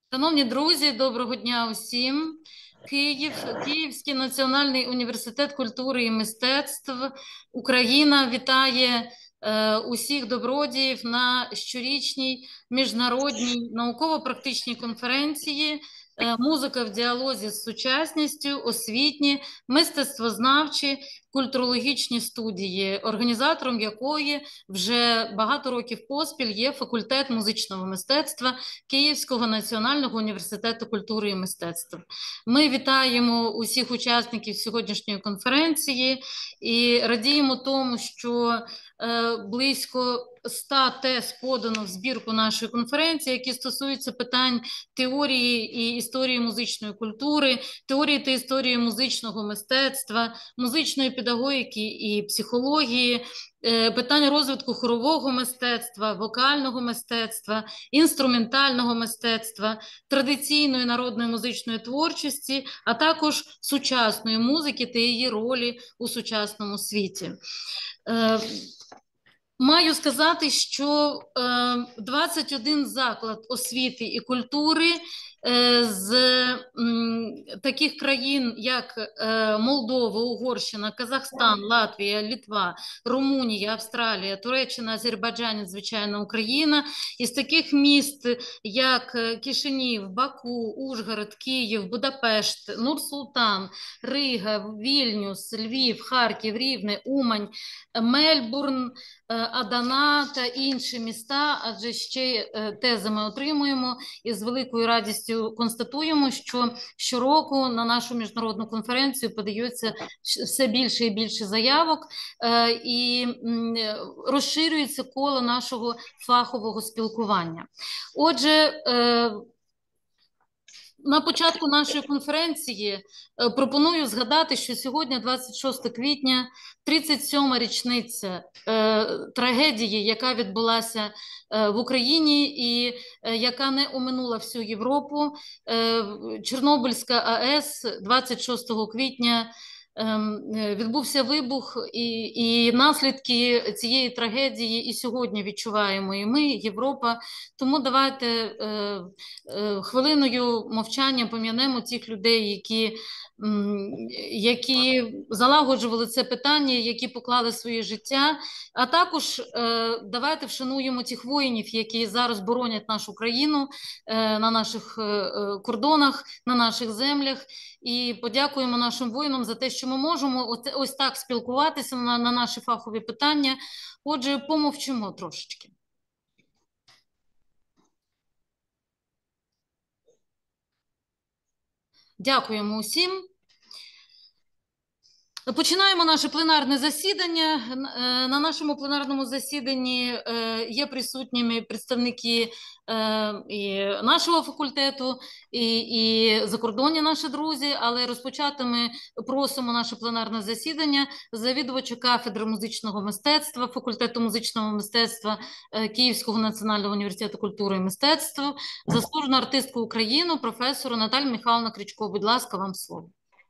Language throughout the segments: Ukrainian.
Шановні друзі, доброго дня усім. Київський національний університет культури і мистецтв Україна вітає усіх добродіїв на щорічній міжнародній науково-практичній конференції «Музика в діалозі з сучасністю. Освітні, мистецтвознавчі, культурологічні студії», організатором якої вже багато років поспіль є факультет музичного мистецтва Київського національного університету культури і мистецтв. Ми вітаємо усіх учасників сьогоднішньої конференції і радіємо тому, що близько 100 тез подано в збірку нашої конференції, які стосуються питань теорії і історії музичної культури, теорії та історії музичного мистецтва, музичної педагогіки і психології, питань розвитку хорового мистецтва, вокального мистецтва, інструментального мистецтва, традиційної народної музичної творчості, а також сучасної музики та її ролі у сучасному світі. Маю сказати, що 21 заклад освіти і культури з таких країн, як Молдова, Угорщина, Казахстан, Латвія, Литва, Румунія, Австралія, Туреччина, Азербайджан, звичайно, Україна, із таких міст, як Кишинів, Баку, Ужгород, Київ, Будапешт, Нур-Султан, Рига, Вільнюс, Львів, Харків, Рівне, Умань, Мельбурн, Адана та інші міста, адже ще тези ми отримуємо і з великою радістю констатуємо, що щороку на нашу міжнародну конференцію подається все більше і більше заявок і розширюється коло нашого фахового спілкування. Отже, на початку нашої конференції пропоную згадати, що сьогодні, 26 квітня, 37-ма річниця трагедії, яка відбулася в Україні і яка не оминула всю Європу. Чорнобильська АЕС 26 квітня відбувся вибух, і наслідки цієї трагедії і сьогодні відчуваємо і ми, Європа. Тому давайте хвилиною мовчання пом'янемо тих людей, які залагоджували це питання, які поклали своє життя, а також давайте вшануємо тих воїнів, які зараз боронять нашу країну на наших кордонах, на наших землях, і подякуємо нашим воїнам за те, що ми можемо ось так спілкуватися на наші фахові питання. Отже, помовчимо трошечки. Дякуємо усім. Починаємо наше пленарне засідання. На нашому пленарному засіданні є присутніми представники і нашого факультету, і закордонні наші друзі, але розпочати ми просимо наше пленарне засідання завідувача кафедри музичного мистецтва, факультету музичного мистецтва Київського національного університету культури і мистецтва, заслужену артистку України, професору Наталію Михайлівну Крічко. Будь ласка, вам слово.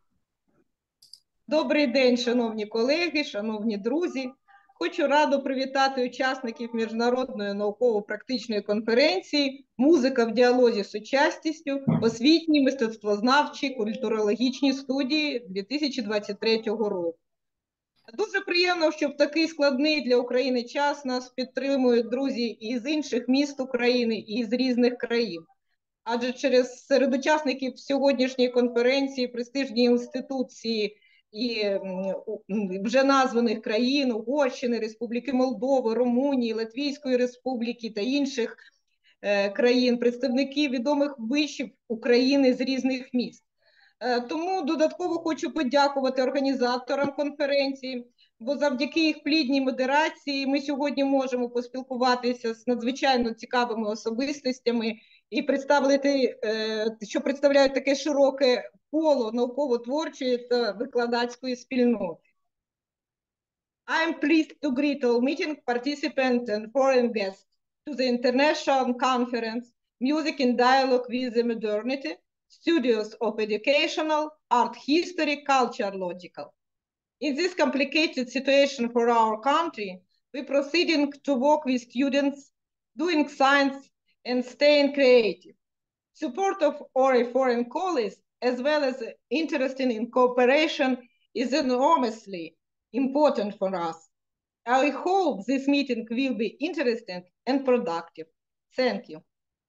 Добрий день, шановні колеги, шановні друзі. Хочу радо привітати учасників Міжнародної науково-практичної конференції «Музика в діалозі з сучасністю. Освітні, мистецтвознавчі, культурологічні студії» 2023 року. Дуже приємно, що в такий складний для України час нас підтримують друзі із інших міст України і з різних країн. Адже серед учасників сьогоднішньої конференції престижні інституції і вже названих країн, Угорщини, Республіки Молдови, Румунії, Латвійської Республіки та інших країн, представники відомих вишів України з різних міст. Тому додатково хочу подякувати організаторам конференції, бо завдяки їх плідній модерації ми сьогодні можемо поспілкуватися з надзвичайно цікавими особистостями і представити, що представляють таке широке коло науково-творчої та викладацької спільноти. I am pleased to greet all meeting participants and foreign guests to the International Conference Music in Dialogue with the Modernity, Studios of Educational, Art History, Culture Logical. In this complicated situation for our country, we're proceeding to work with students, doing science and staying creative. Support of our foreign colleagues, as well as interest in cooperation, is enormously important for us. I hope this meeting will be interesting and productive. Thank you.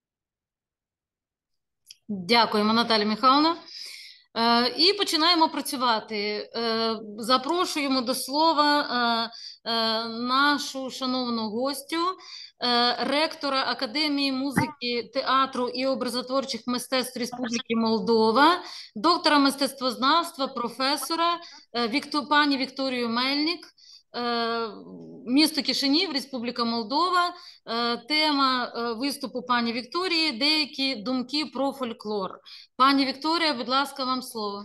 Дякуємо, Наталя Михайловна. І починаємо працювати. Запрошуємо до слова нашу шановну гостю, ректора Академії музики, театру і образотворчих мистецтв Республіки Молдова, доктора мистецтвознавства, професора пані Вікторію Мельник, місто Кишинів, Республіка Молдова. Тема виступу пані Вікторії – деякі думки про фольклор. Пані Вікторія, будь ласка, вам слово.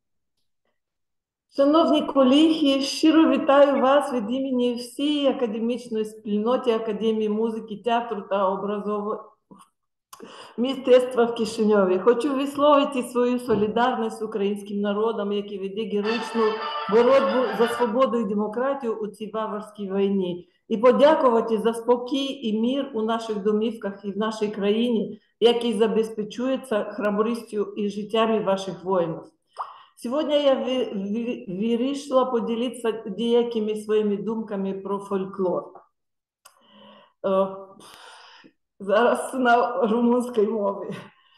Шановні колеги, щиро вітаю вас від імені всієї академічної спільноти Академії музики, театру та образового мистецтва в Кишиньові. Хочу висловити свою солідарність з українським народом, який веде героїчну боротьбу за свободу і демократію у цій варварській війні. І подякувати за спокій і мир у наших домівках і в нашій країні, який забезпечується храбрістю і життями ваших воїнів. Сьогодні я вирішила поділитися деякими своїми думками про фольклор. Зараз на румунській мові.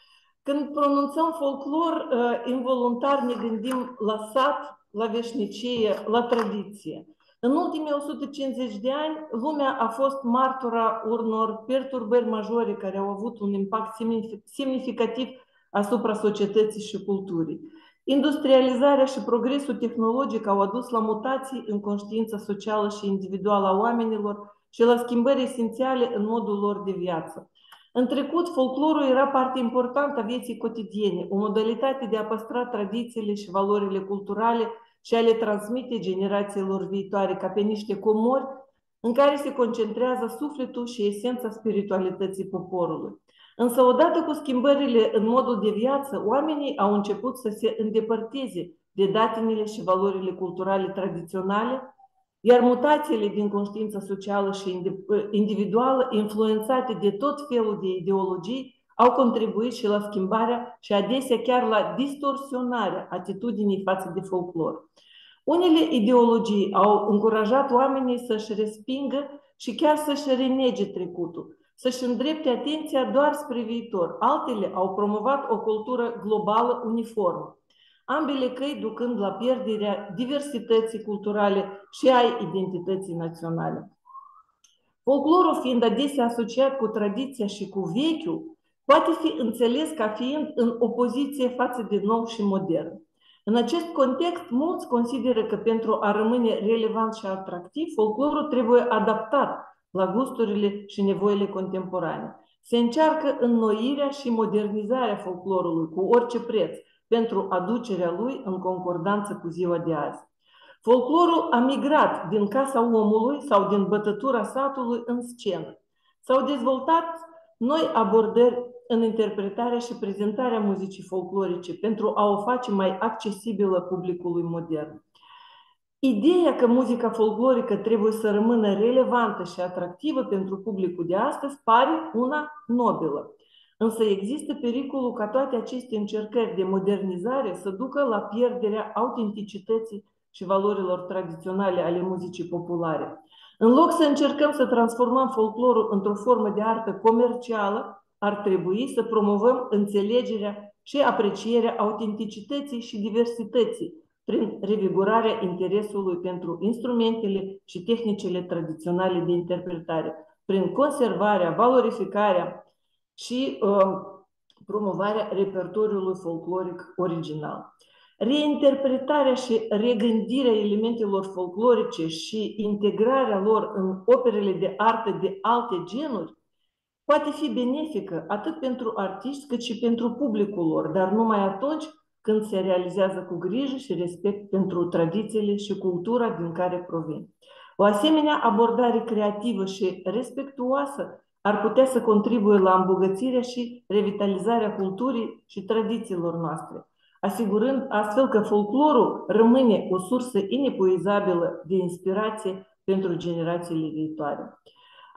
Când pronunțăm folclor, involuntar ne gândim la sat, la veșnicie, la tradiție. În ultimii 150 de ani, lumea a fost martora unor perturbări majore care au avut un impact semnificativ asupra societății și culturii. Industrializarea și progresul tehnologic au adus la mutații în conștiința socială și individuală a oamenilor și la schimbări esențiale în modul lor de viață. În trecut, folclorul era parte importantă a vieții cotidiene, o modalitate de a păstra tradițiile și valorile culturale și a le transmite generațiilor viitoare ca pe niște comori în care se concentrează sufletul și esența spiritualității poporului. Însă, odată cu schimbările în modul de viață, oamenii au început să se îndepărteze de datinile și valorile culturale tradiționale, iar mutațiile din conștiința socială și individuală, influențate de tot felul de ideologii, au contribuit și la schimbarea și adesea chiar la distorsionarea atitudinii față de folclor. Unele ideologii au încurajat oamenii să-și respingă și chiar să-și renege trecutul, să-și îndrepte atenția doar spre viitor. Altele au promovat o cultură globală uniformă, ambele căi ducând la pierderea diversității culturale și a identității naționale. Folclorul, fiind adesea asociat cu tradiția și cu vechiul, poate fi înțeles ca fiind în opoziție față de nou și modern. În acest context, mulți consideră că pentru a rămâne relevant și atractiv, folclorul trebuie adaptat la gusturile și nevoile contemporane. Se încearcă înnoirea și modernizarea folclorului cu orice preț pentru aducerea lui în concordanță cu ziua de azi. Folclorul a migrat din casa omului sau din bătătura satului în scenă. S-au dezvoltat noi abordări în interpretarea și prezentarea muzicii folclorice pentru a o face mai accesibilă publicului modern. Ideea că muzica folclorică trebuie să rămână relevantă și atractivă pentru publicul de astăzi pare una nobilă. Însă există pericolul ca toate aceste încercări de modernizare să ducă la pierderea autenticității și valorilor tradiționale ale muzicii populare. În loc să încercăm să transformăm folclorul într-o formă de artă comercială, ar trebui să promovăm înțelegerea și aprecierea autenticității și diversității prin revigorarea interesului pentru instrumentele și tehnicile tradiționale de interpretare, prin conservarea, valorificarea și promovarea repertoriului folcloric original. Reinterpretarea și regândirea elementelor folclorice și integrarea lor în operele de artă de alte genuri poate fi benefică atât pentru artiști cât și pentru publicul lor, dar numai atunci când se realizează cu grijă și respect pentru tradițiile și cultura din care provin. O asemenea abordare creativă și respectuoasă ar putea să contribuie la îmbogățirea și revitalizarea culturii și tradițiilor noastre, asigurând astfel că folclorul rămâne o sursă inepuizabilă de inspirație pentru generațiile viitoare.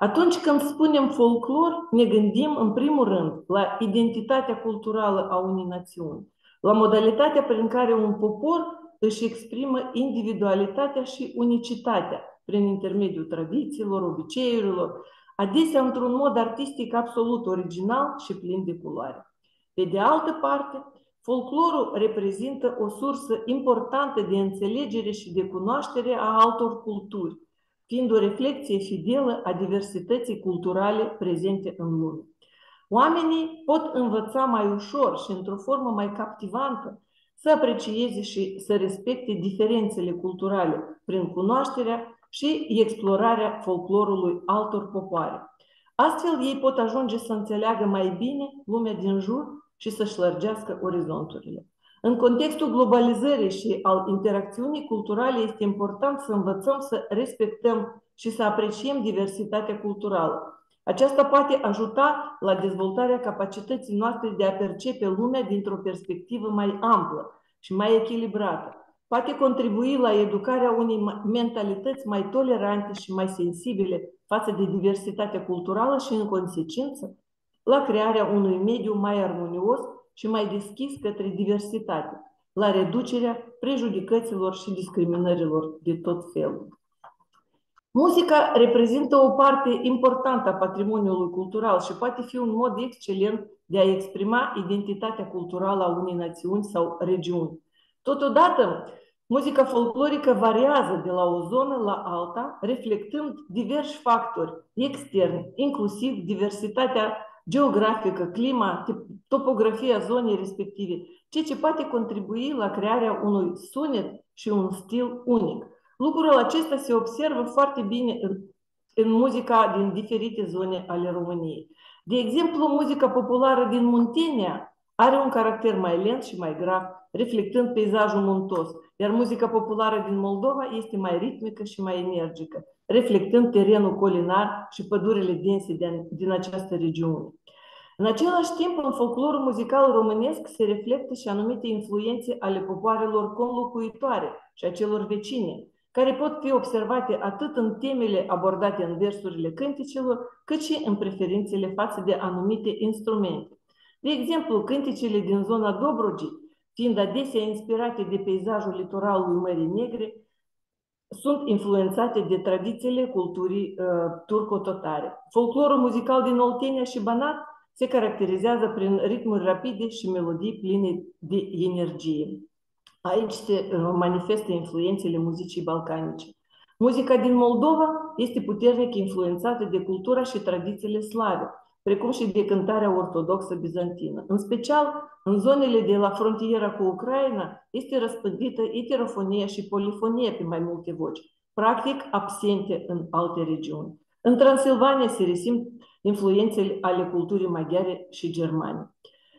Atunci când spunem folclor, ne gândim în primul rând la identitatea culturală a unei națiuni, la modalitatea prin care un popor își exprimă individualitatea și unicitatea prin intermediul tradițiilor, obiceiurilor, adesea într-un mod artistic absolut original și plin de culoare. Pe de altă parte, folclorul reprezintă o sursă importantă de înțelegere și de cunoaștere a altor culturi, fiind o reflecție fidelă a diversității culturale prezente în lume. Oamenii pot învăța mai ușor și într-o formă mai captivantă să aprecieze și să respecte diferențele culturale prin cunoașterea și explorarea folclorului altor popoare. Astfel, ei pot ajunge să înțeleagă mai bine lumea din jur și să-și lărgească orizonturile. În contextul globalizării și al interacțiunii culturale este important să învățăm să respectăm și să apreciem diversitatea culturală. Aceasta poate ajuta la dezvoltarea capacității noastre de a percepe lumea dintr-o perspectivă mai amplă și mai echilibrată. Poate contribui la educarea unei mentalități mai tolerante și mai sensibile față de diversitatea culturală și, în consecință, la crearea unui mediu mai armonios și mai deschis către diversitate, la reducerea prejudicăților și discriminărilor de tot felul. Muzica reprezintă o parte importantă a patrimoniului cultural și poate fi un mod excelent de a exprima identitatea culturală a unei națiuni sau regiuni. Totodată, muzica folclorică variază de la o zonă la alta, reflectând diversi factori externi, inclusiv diversitatea geografică, clima, topografia zonei respective, ceea ce poate contribui la crearea unui sunet și un stil unic. Lucrul acesta se observă foarte bine în muzica din diferite zone ale României. De exemplu, muzica populară din Muntenia are un caracter mai lent și mai grav, reflectând peisajul muntos, iar muzica populară din Moldova este mai ritmică și mai energică, reflectând terenul colinar și pădurile dense din această regiune. În același timp, în folclorul muzical românesc se reflectă și anumite influențe ale popoarelor conlocuitoare și a celor vecine, care pot fi observate atât în temele abordate în versurile cânticelor, cât și în preferințele față de anumite instrumente. De exemplu, cânticele din zona Dobrogei, fiind adesea inspirate de peisajul litoralului Mării Negre, sunt influențate de tradițiile culturii turco-totare. Folclorul muzical din Oltenia și Banat se caracterizează prin ritmuri rapide și melodii pline de energie. Aici se manifestă influențele muzicii balcanice. Muzica din Moldova este puternic influențată de cultura și tradițiile slave, precum și de cântarea ortodoxă bizantină. În special, în zonele de la frontiera cu Ucraina, este răspândită heterofonia și polifonia pe mai multe voci, practic absente în alte regiuni. În Transilvania se resimt influențele ale culturii maghiare și germane.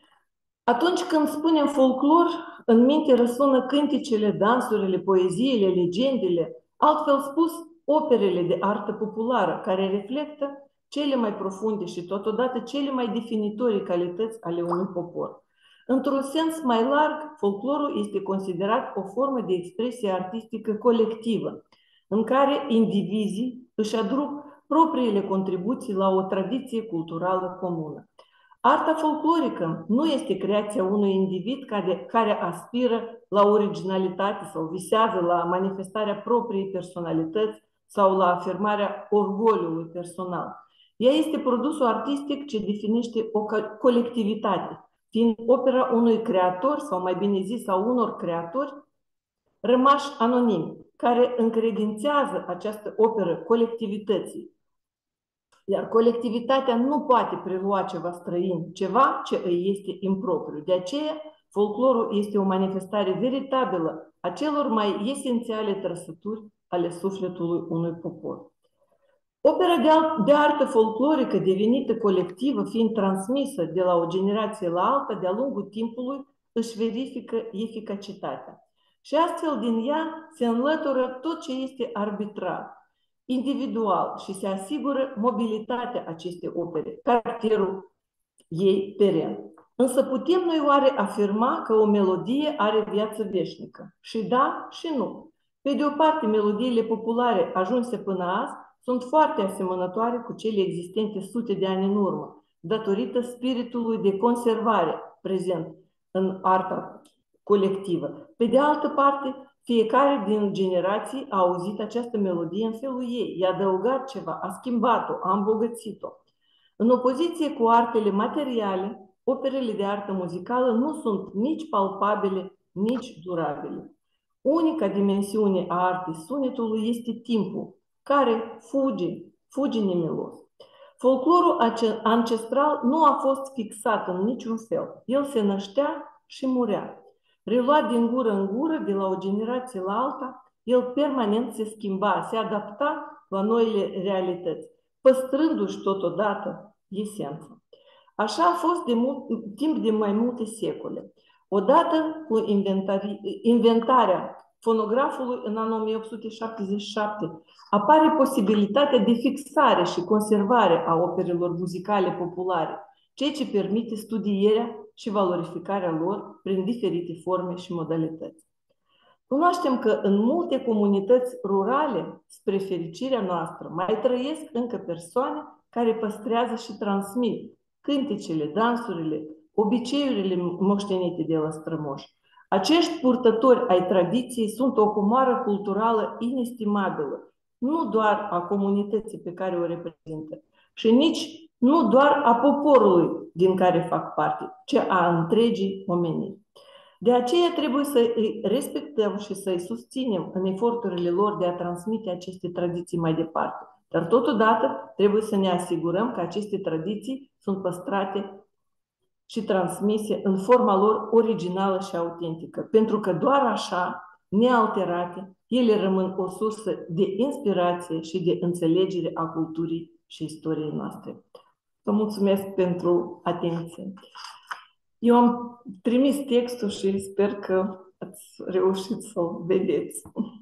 Atunci când spunem folclor, în minte răsună cânticele, dansurile, poeziile, legendele, altfel spus, operele de artă populară, care reflectă cele mai profunde și totodată cele mai definitorii calități ale unui popor. Într-un sens mai larg, folclorul este considerat o formă de expresie artistică colectivă, în care indivizii își aduc propriile contribuții la o tradiție culturală comună. Arta folclorică nu este creația unui individ care aspiră la originalitate sau visează la manifestarea propriei personalități sau la afirmarea orgoliului personal. Ea este produsul artistic ce definește o colectivitate, fiind opera unui creator, sau mai bine zis a unor creatori, rămași anonimi, care încredințează această operă colectivității. Iar colectivitatea nu poate prelua ceva străin, ceva ce îi este impropriu. De aceea, folclorul este o manifestare veritabilă a celor mai esențiale trăsături ale sufletului unui popor. Opera de artă folclorică devenită colectivă, fiind transmisă de la o generație la alta, de-a lungul timpului, își verifică eficacitatea. Și astfel din ea se înlătură tot ce este arbitrar, individual și se asigură mobilitatea acestei opere, caracterul ei peren. Însă putem noi oare afirma că o melodie are viață veșnică? Și da și nu. Pe de o parte, melodiile populare ajunse până azi sunt foarte asemănătoare cu cele existente sute de ani în urmă, datorită spiritului de conservare prezent în arta colectivă. Pe de altă parte, fiecare din generații a auzit această melodie în felul ei, i-a adăugat ceva, a schimbat-o, a îmbogățit-o. În opoziție cu artele materiale, operele de artă muzicală nu sunt nici palpabile, nici durabile. Unica dimensiune a artei sunetului este timpul, care fuge nemilos. Folclorul ancestral nu a fost fixat în niciun fel. El se năștea și murea. Reluat din gură în gură, de la o generație la alta, el permanent se schimba, se adapta la noile realități, păstrându-și totodată esența. Așa a fost timp de mai multe secole. Odată cu inventarea fonografului în anul 1877, apare posibilitatea de fixare și conservare a operelor muzicale populare, ceea ce permite studierea și valorificarea lor prin diferite forme și modalități. Cunoaștem că în multe comunități rurale, spre fericirea noastră, mai trăiesc încă persoane care păstrează și transmit cântecele, dansurile, obiceiurile moștenite de la strămoși. Acești purtători ai tradiției sunt o comoară culturală inestimabilă, nu doar a comunității pe care o reprezintă, și nici nu doar a poporului din care fac parte, ci a întregii omeniri. De aceea trebuie să îi respectăm și să îi susținem în eforturile lor de a transmite aceste tradiții mai departe. Dar totodată trebuie să ne asigurăm că aceste tradiții sunt păstrate și transmise în forma lor originală și autentică, pentru că doar așa, nealterate, ele rămân o sursă de inspirație și de înțelegere a culturii și istoriei noastre. Vă mulțumesc pentru atenție. Eu am trimis textul și sper că ați reușit să-l vedeți.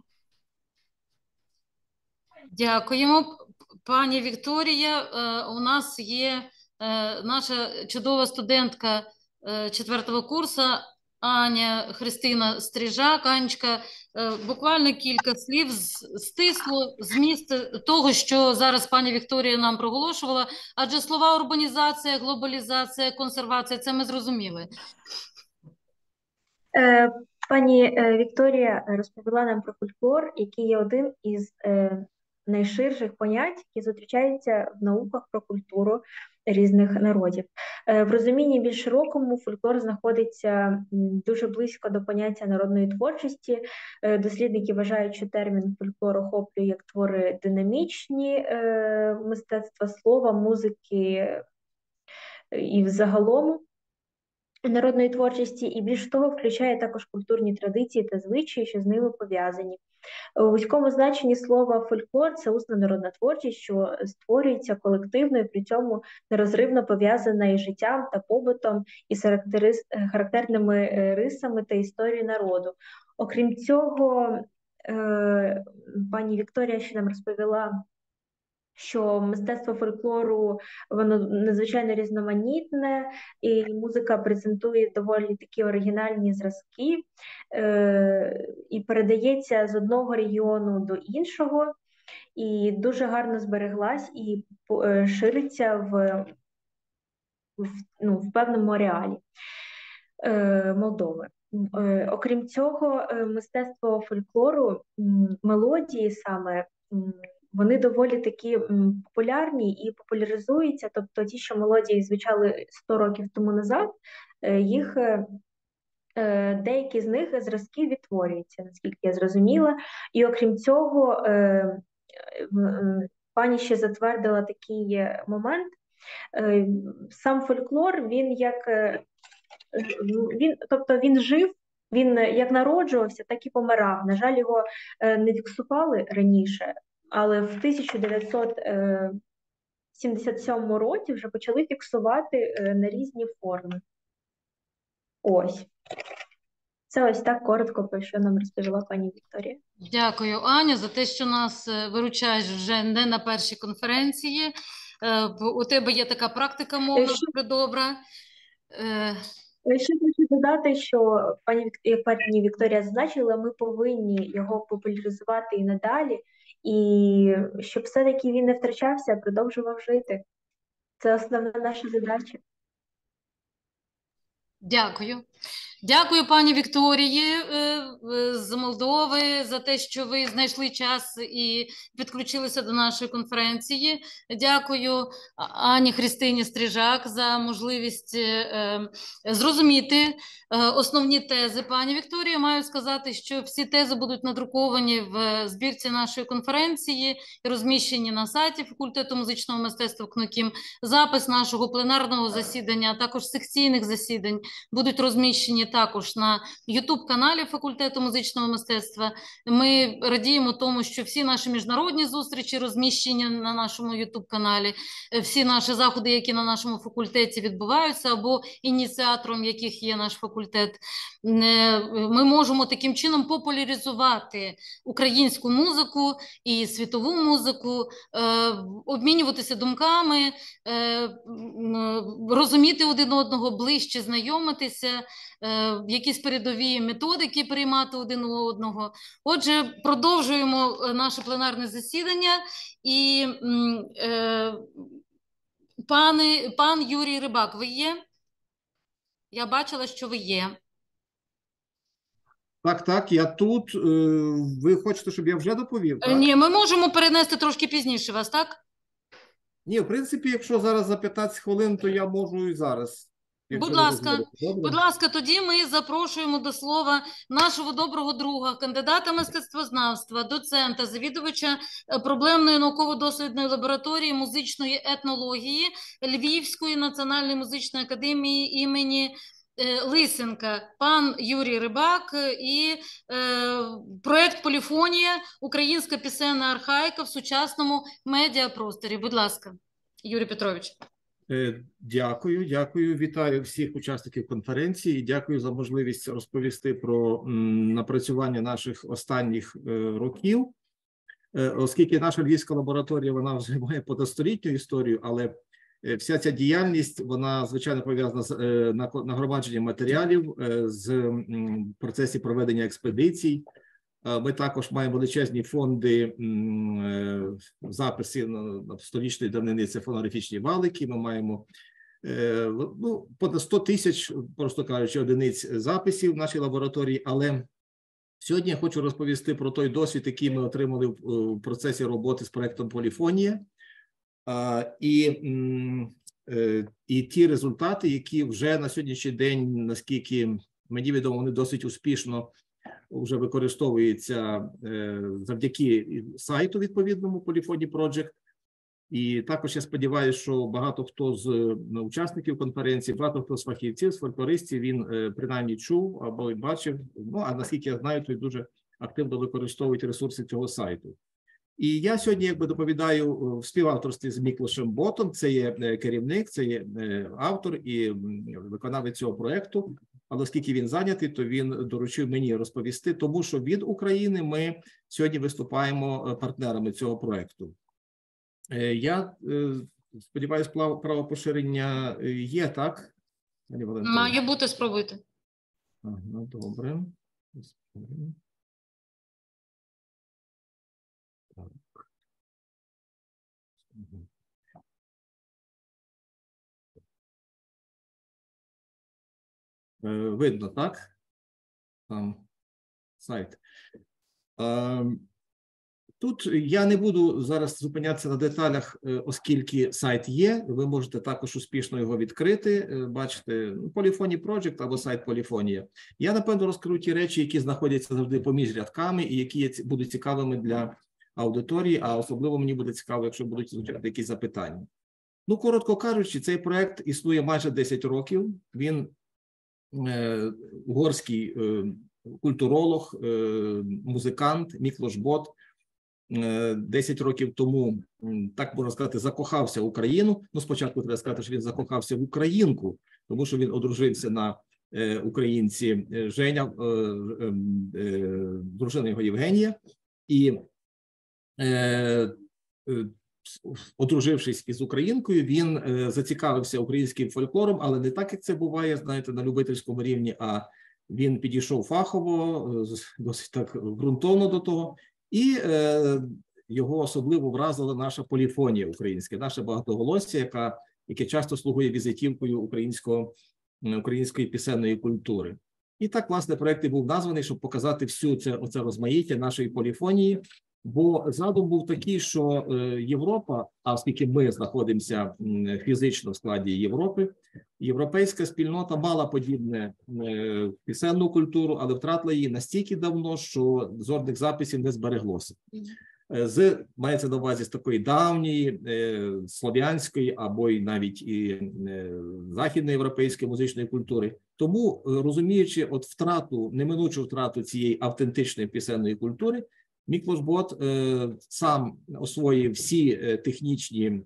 Дякуємо, пані Вікторія. У нас є наша чудова студентка 4-го курсу Аня Христина Стрижак. Анечка, буквально кілька слів стисло зміст того, що зараз пані Вікторія нам проголошувала, адже слова урбанізація, глобалізація, консервація – це ми зрозуміли. Пані Вікторія розповіла нам про фольклор, який є один із найширших понять, які зустрічаються в науках про культуру різних народів. В розумінні більш широкому фольклор знаходиться дуже близько до поняття народної творчості. Дослідники вважають, що термін фольклор охоплює як твори динамічні, мистецтва слова, музики і взагалом народної творчості, і більш того, включає також культурні традиції та звичаї, що з ними пов'язані. У вузькому значенні слова фольклор – це усна народна творчість, що створюється колективно і при цьому нерозривно пов'язана із життям та побутом, із характерними рисами та історією народу. Окрім цього, пані Вікторія ще нам розповіла, що мистецтво фольклору, воно надзвичайно різноманітне, і музика презентує доволі такі оригінальні зразки, і передається з одного регіону до іншого, і дуже гарно збереглась і шириться в певному ареалі Молдови. Окрім цього, мистецтво фольклору, мелодії саме, вони доволі такі популярні і популяризуються, тобто ті, що мелодії звучали 100 років тому назад, їх деякі з них зразки відтворюються, наскільки я зрозуміла. І окрім цього, пані ще затвердила такий момент. Сам фольклор, він жив, він як народжувався, так і помирав. На жаль, його не фіксували раніше, але в 1977 році вже почали фіксувати на різні форми. Ось. Це ось так коротко, про що нам розповіла пані Вікторія. Дякую, Аню, за те, що нас виручаєш вже не на першій конференції. У тебе є така практика мовна дуже добра. Ще хочу додати, що як пані Вікторія зазначила, ми повинні його популяризувати і надалі, і щоб все-таки він не втрачався, а продовжував жити. Це основна наша задача. Дякую. Дякую, пані Вікторії з Молдови, за те, що ви знайшли час і підключилися до нашої конференції. Дякую Ані Христині Стрижак за можливість зрозуміти основні тези пані Вікторії. Маю сказати, що всі тези будуть надруковані в збірці нашої конференції і розміщені на сайті факультету музичного мистецтва КНУКІМ. Запис нашого пленарного засідання, а також секційних засідань будуть розміщені також на YouTube-каналі факультету музичного мистецтва. Ми радіємо тому, що всі наші міжнародні зустрічі розміщені на нашому YouTube-каналі, всі наші заходи, які на нашому факультеті відбуваються, або ініціатором яких є наш факультет. Ми можемо таким чином популяризувати українську музику і світову музику, обмінюватися думками, розуміти один одного ближче, знайомитися, якісь передові методики приймати один у одного. Отже, продовжуємо наше пленарне засідання. І пан Юрій Рибак, ви є? Я бачила, що ви є. Так, я тут. Ви хочете, щоб я вже доповів? Так? Ні, ми можемо перенести трошки пізніше вас, так? Ні, в принципі, якщо зараз за 15 хвилин, то я можу і зараз. Будь ласка, тоді ми запрошуємо до слова нашого доброго друга, кандидата мистецтвознавства, доцента, завідувача проблемної науково-дослідної лабораторії музичної етнології Львівської національної музичної академії імені Лисенка, пан Юрій Рибак і проєкт «Поліфонія. Українська пісенна архаїка в сучасному медіапросторі». Будь ласка, Юрій Петрович. Дякую. Вітаю всіх учасників конференції і дякую за можливість розповісти про напрацювання наших останніх років. Оскільки наша львівська лабораторія, вона вже має понадстолітню історію, але вся ця діяльність, вона, звичайно, пов'язана з нагромадженням матеріалів, з процесі проведення експедицій. Ми також маємо величезні фонди записів на столічної давнини, це фонографічні валики. Ми маємо понад 100 тисяч, просто кажучи, одиниць записів в нашій лабораторії. Але сьогодні я хочу розповісти про той досвід, який ми отримали в процесі роботи з проєктом «Поліфонія». І ті результати, які вже на сьогоднішній день, наскільки мені відомо, вони досить успішно вже використовуються завдяки сайту відповідному Polyphony Project. І також я сподіваюся, що багато хто з учасників конференції, багато хто з фахівців, з фольклористів, він принаймні чув або бачив, а наскільки я знаю, то й дуже активно використовують ресурси цього сайту. І я сьогодні доповідаю в співавторстві з Міклошем Ботом, це є керівник, це є автор і виконавець цього проєкту, але оскільки він зайнятий, то він доручив мені розповісти, тому що від України ми сьогодні виступаємо партнерами цього проєкту. Я сподіваюся, право поширення є, так? Має бути, спробуйте. Ага, добре. Видно, так? Там сайт. Тут я не буду зараз зупинятися на деталях, оскільки сайт є. Ви можете також успішно його відкрити. Бачите, Polyphony Project або сайт Поліфонія. Я, напевно, розкажу ті речі, які знаходяться завжди поміж рядками і які будуть цікавими для аудиторії, а особливо мені буде цікаво, якщо будуть звучати якісь запитання. Коротко кажучи, цей проект існує майже 10 років. Він угорський культуролог, музикант Міклош Бот 10 років тому, так можна сказати, закохався в Україну. Спочатку треба сказати, що він закохався в українку, тому що він одружився на українці Женя, дружина його Євгенія, і одружившись із українкою, він зацікавився українським фольклором, але не так, як це буває, знаєте, на любительському рівні, а він підійшов фахово, досить так ґрунтовно до того. І його особливо вразила наша поліфонія українська, наше багатоголосся, яке часто слугує візитівкою української пісенної культури. І так, власне, проєкт і був названий, щоб показати всю оце розмаїття нашої поліфонії, бо задум був такий, що Європа, а оскільки ми знаходимося фізично в складі Європи, європейська спільнота мала подібне пісенну культуру, але втратила її настільки давно, що жодних записів не збереглося. Мається на увазі з такої давньої, слов'янської або й навіть і західноєвропейської музичної культури. Тому, розуміючи неминучу втрату цієї автентичної пісенної культури, Міклош Бот сам освоїв всі технічні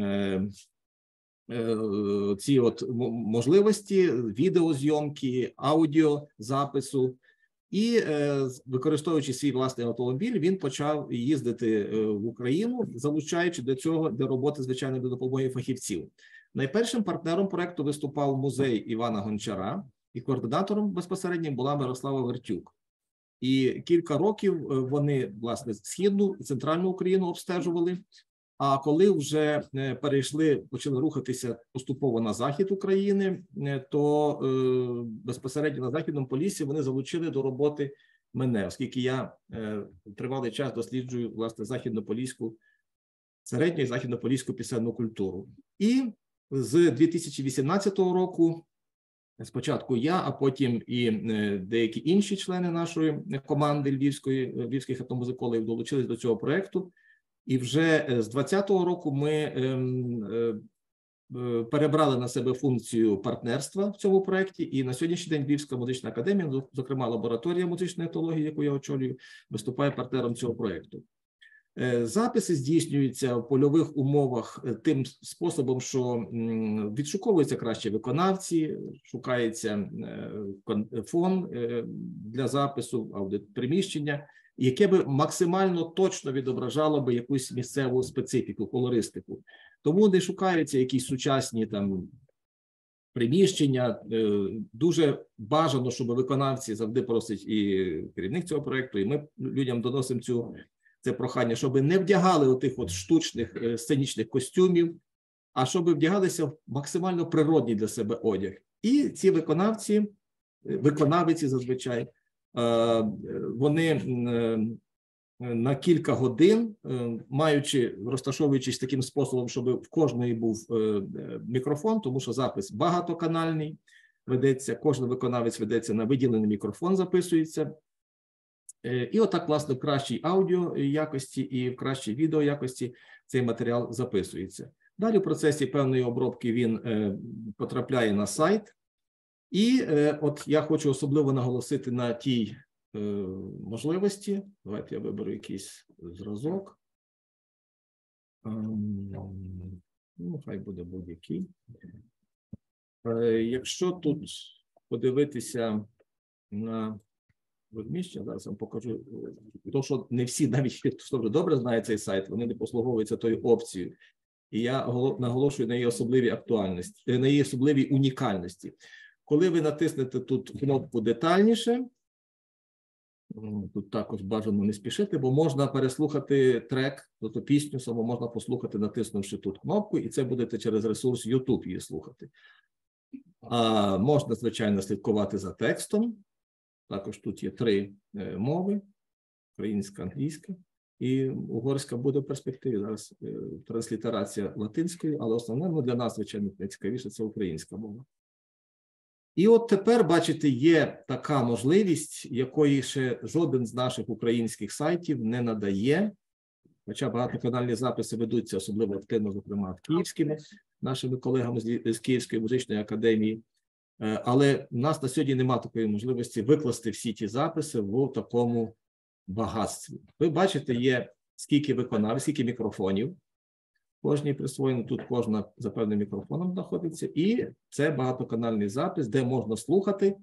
ці можливості відеозйомки, аудіозапису. І, використовуючи свій власний автомобіль, він почав їздити в Україну, залучаючи до роботи, звичайно, до допомоги фахівців. Найпершим партнером проєкту виступав музей Івана Гончара, і координатором безпосереднім була Мирослава Вертюк. І кілька років вони, власне, Східну і Центральну Україну обстежували, а коли вже почали рухатися поступово на захід України, то безпосередньо на Західному Поліссі вони залучили до роботи мене, оскільки я тривалий час досліджую, власне, середню і західнополіську пісенну культуру. І з 2018 року спочатку я, а потім і деякі інші члени нашої команди львівських етномузикологів долучились до цього проєкту. І вже з 2020 року ми перебрали на себе функцію партнерства в цьому проєкті. І на сьогоднішній день Львівська музична академія, зокрема лабораторія музичної етнології, яку я очолюю, виступає партнером цього проєкту. Записи здійснюються в польових умовах тим способом, що відшуковуються кращі виконавці, шукається фон для запису, аудіоприміщення, яке би максимально точно відображало би якусь місцеву специфіку, колористику. Тому не шукаються якісь сучасні там приміщення. Дуже бажано, щоб виконавці, завжди просить і керівник цього проєкту, і ми людям доносимо це прохання, щоб не вдягали отих от штучних сценічних костюмів, а щоб вдягалися в максимально природний для себе одяг. І ці виконавиці зазвичай, вони на кілька годин, розташовуючись таким способом, щоб в кожної був мікрофон, тому що запис багатоканальний ведеться, кожен виконавець ведеться на виділений мікрофон, записується. І отак, власне, в кращій аудіо якості і в кращій відео якості цей матеріал записується. Далі в процесі певної обробки він потрапляє на сайт. І от я хочу особливо наголосити на тій можливості. Давайте я виберу якийсь зразок. Ну, хай буде будь-який. Якщо тут подивитися на розміщення, зараз вам покажу, тому що не всі, навіть хто вже добре знає цей сайт, вони не послуговуються тою опцією. І я наголошую на її особливій актуальності, на її особливій унікальності. Коли ви натиснете тут кнопку «Детальніше», тут також бажано не спішити, бо можна переслухати трек, тобто пісню саму можна послухати, натиснувши тут кнопку, і це будете через ресурс YouTube її слухати. Можна, звичайно, слідкувати за текстом. Також тут є 3 мови, українська, англійська і угорська буде в перспективі. Зараз транслітерація латинської, але основне, для нас, звичайно, найцікавіше – це українська мова. І от тепер, бачите, є така можливість, якої ще жоден з наших українських сайтів не надає, хоча багатоканальні записи ведуться особливо активно, зокрема, київськими нашими колегами з Київської музичної академії. Але в нас на сьогодні немає такої можливості викласти всі ті записи в такому багатстві. Ви бачите, є скільки виконавців, скільки мікрофонів. Кожній присвоєно, тут кожна за певним мікрофоном знаходиться. І це багатоканальний запис, де можна слухати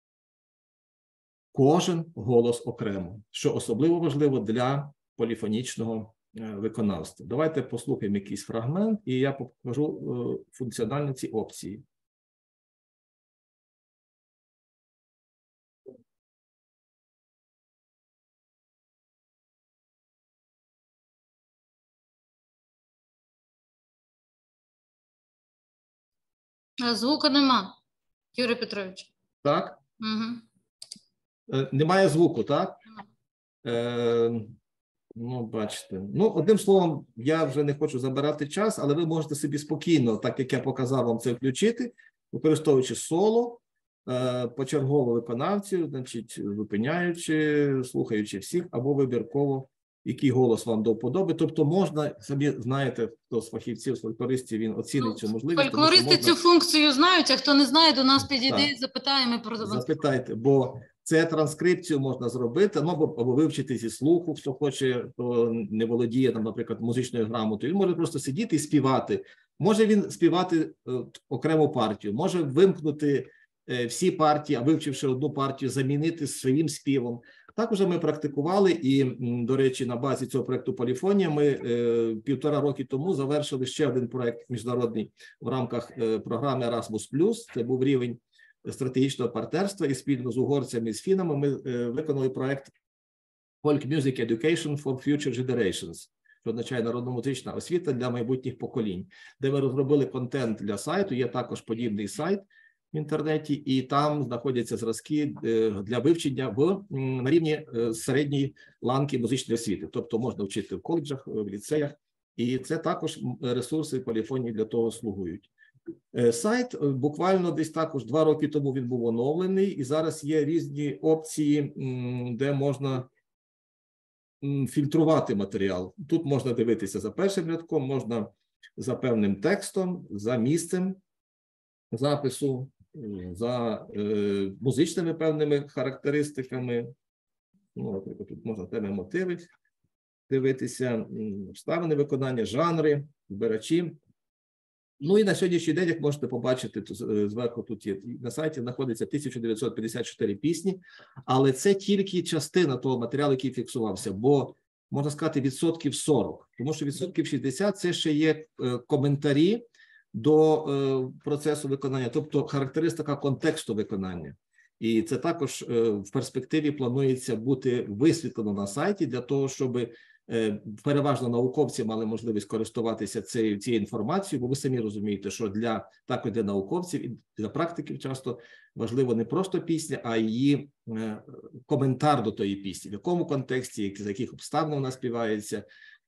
кожен голос окремо, що особливо важливо для поліфонічного виконавства. Давайте послухаємо якийсь фрагмент, і я покажу функціонально ці опції. Звуку нема, Юрій Петрович. Так? Угу. Немає звуку, так? Ну, бачите. Ну, одним словом, я вже не хочу забирати час, але ви можете собі спокійно, так як я показав вам це включити, використовуючи соло, почергово виконавців, значить, зупиняючи, слухаючи всіх, або вибірково, який голос вам до вподоби. Тобто можна, самі знаєте, хто з фахівців, з фольклористів, він оцінить цю можливість. Фольклористи можна... цю функцію знають, а хто не знає, до нас підійде і запитаємо про Запитайте, бо це транскрипцію можна зробити, ну, або вивчити зі слуху, хто хоче, хто не володіє, там, наприклад, музичною грамотою. Він може просто сидіти і співати. Може він співати окрему партію, може вимкнути всі партії, а вивчивши одну партію, замінити своїм співом. Так вже ми практикували і, до речі, на базі цього проєкту «Поліфонія» ми 1,5 роки тому завершили ще один проєкт міжнародний в рамках програми Erasmus+. Це був рівень стратегічного партнерства, і спільно з угорцями, з фінами ми виконали проєкт Folk Music Education for Future Generations, що означає народно-музична освіта для майбутніх поколінь, де ми розробили контент для сайту, є також подібний сайт в інтернеті, і там знаходяться зразки для вивчення на рівні середньої ланки музичної освіти. Тобто можна вчити в коледжах, в ліцеях, і це також ресурси поліфонії для того слугують. Сайт буквально десь також 2 роки тому він був оновлений, і зараз є різні опції, де можна фільтрувати матеріал. Тут можна дивитися за першим рядком, можна за певним текстом, за місцем запису, за музичними певними характеристиками. Ну, наприклад, тут можна теми, мотиви дивитися, обставини виконання, жанри, збирачі. Ну і на сьогоднішній день, як можете побачити, зверху тут є, на сайті знаходиться 1954 пісні, але це тільки частина того матеріалу, який фіксувався, бо, можна сказати, 40%, тому що 60% це ще є коментарі до процесу виконання, тобто характеристика контексту виконання. І це також в перспективі планується бути висвітлено на сайті для того, щоб переважно науковці мали можливість користуватися цією інформацією, бо ви самі розумієте, що також для науковців і для практиків часто важливо не просто пісня, а її коментар до тої пісні, в якому контексті, за яких обставин вона співається,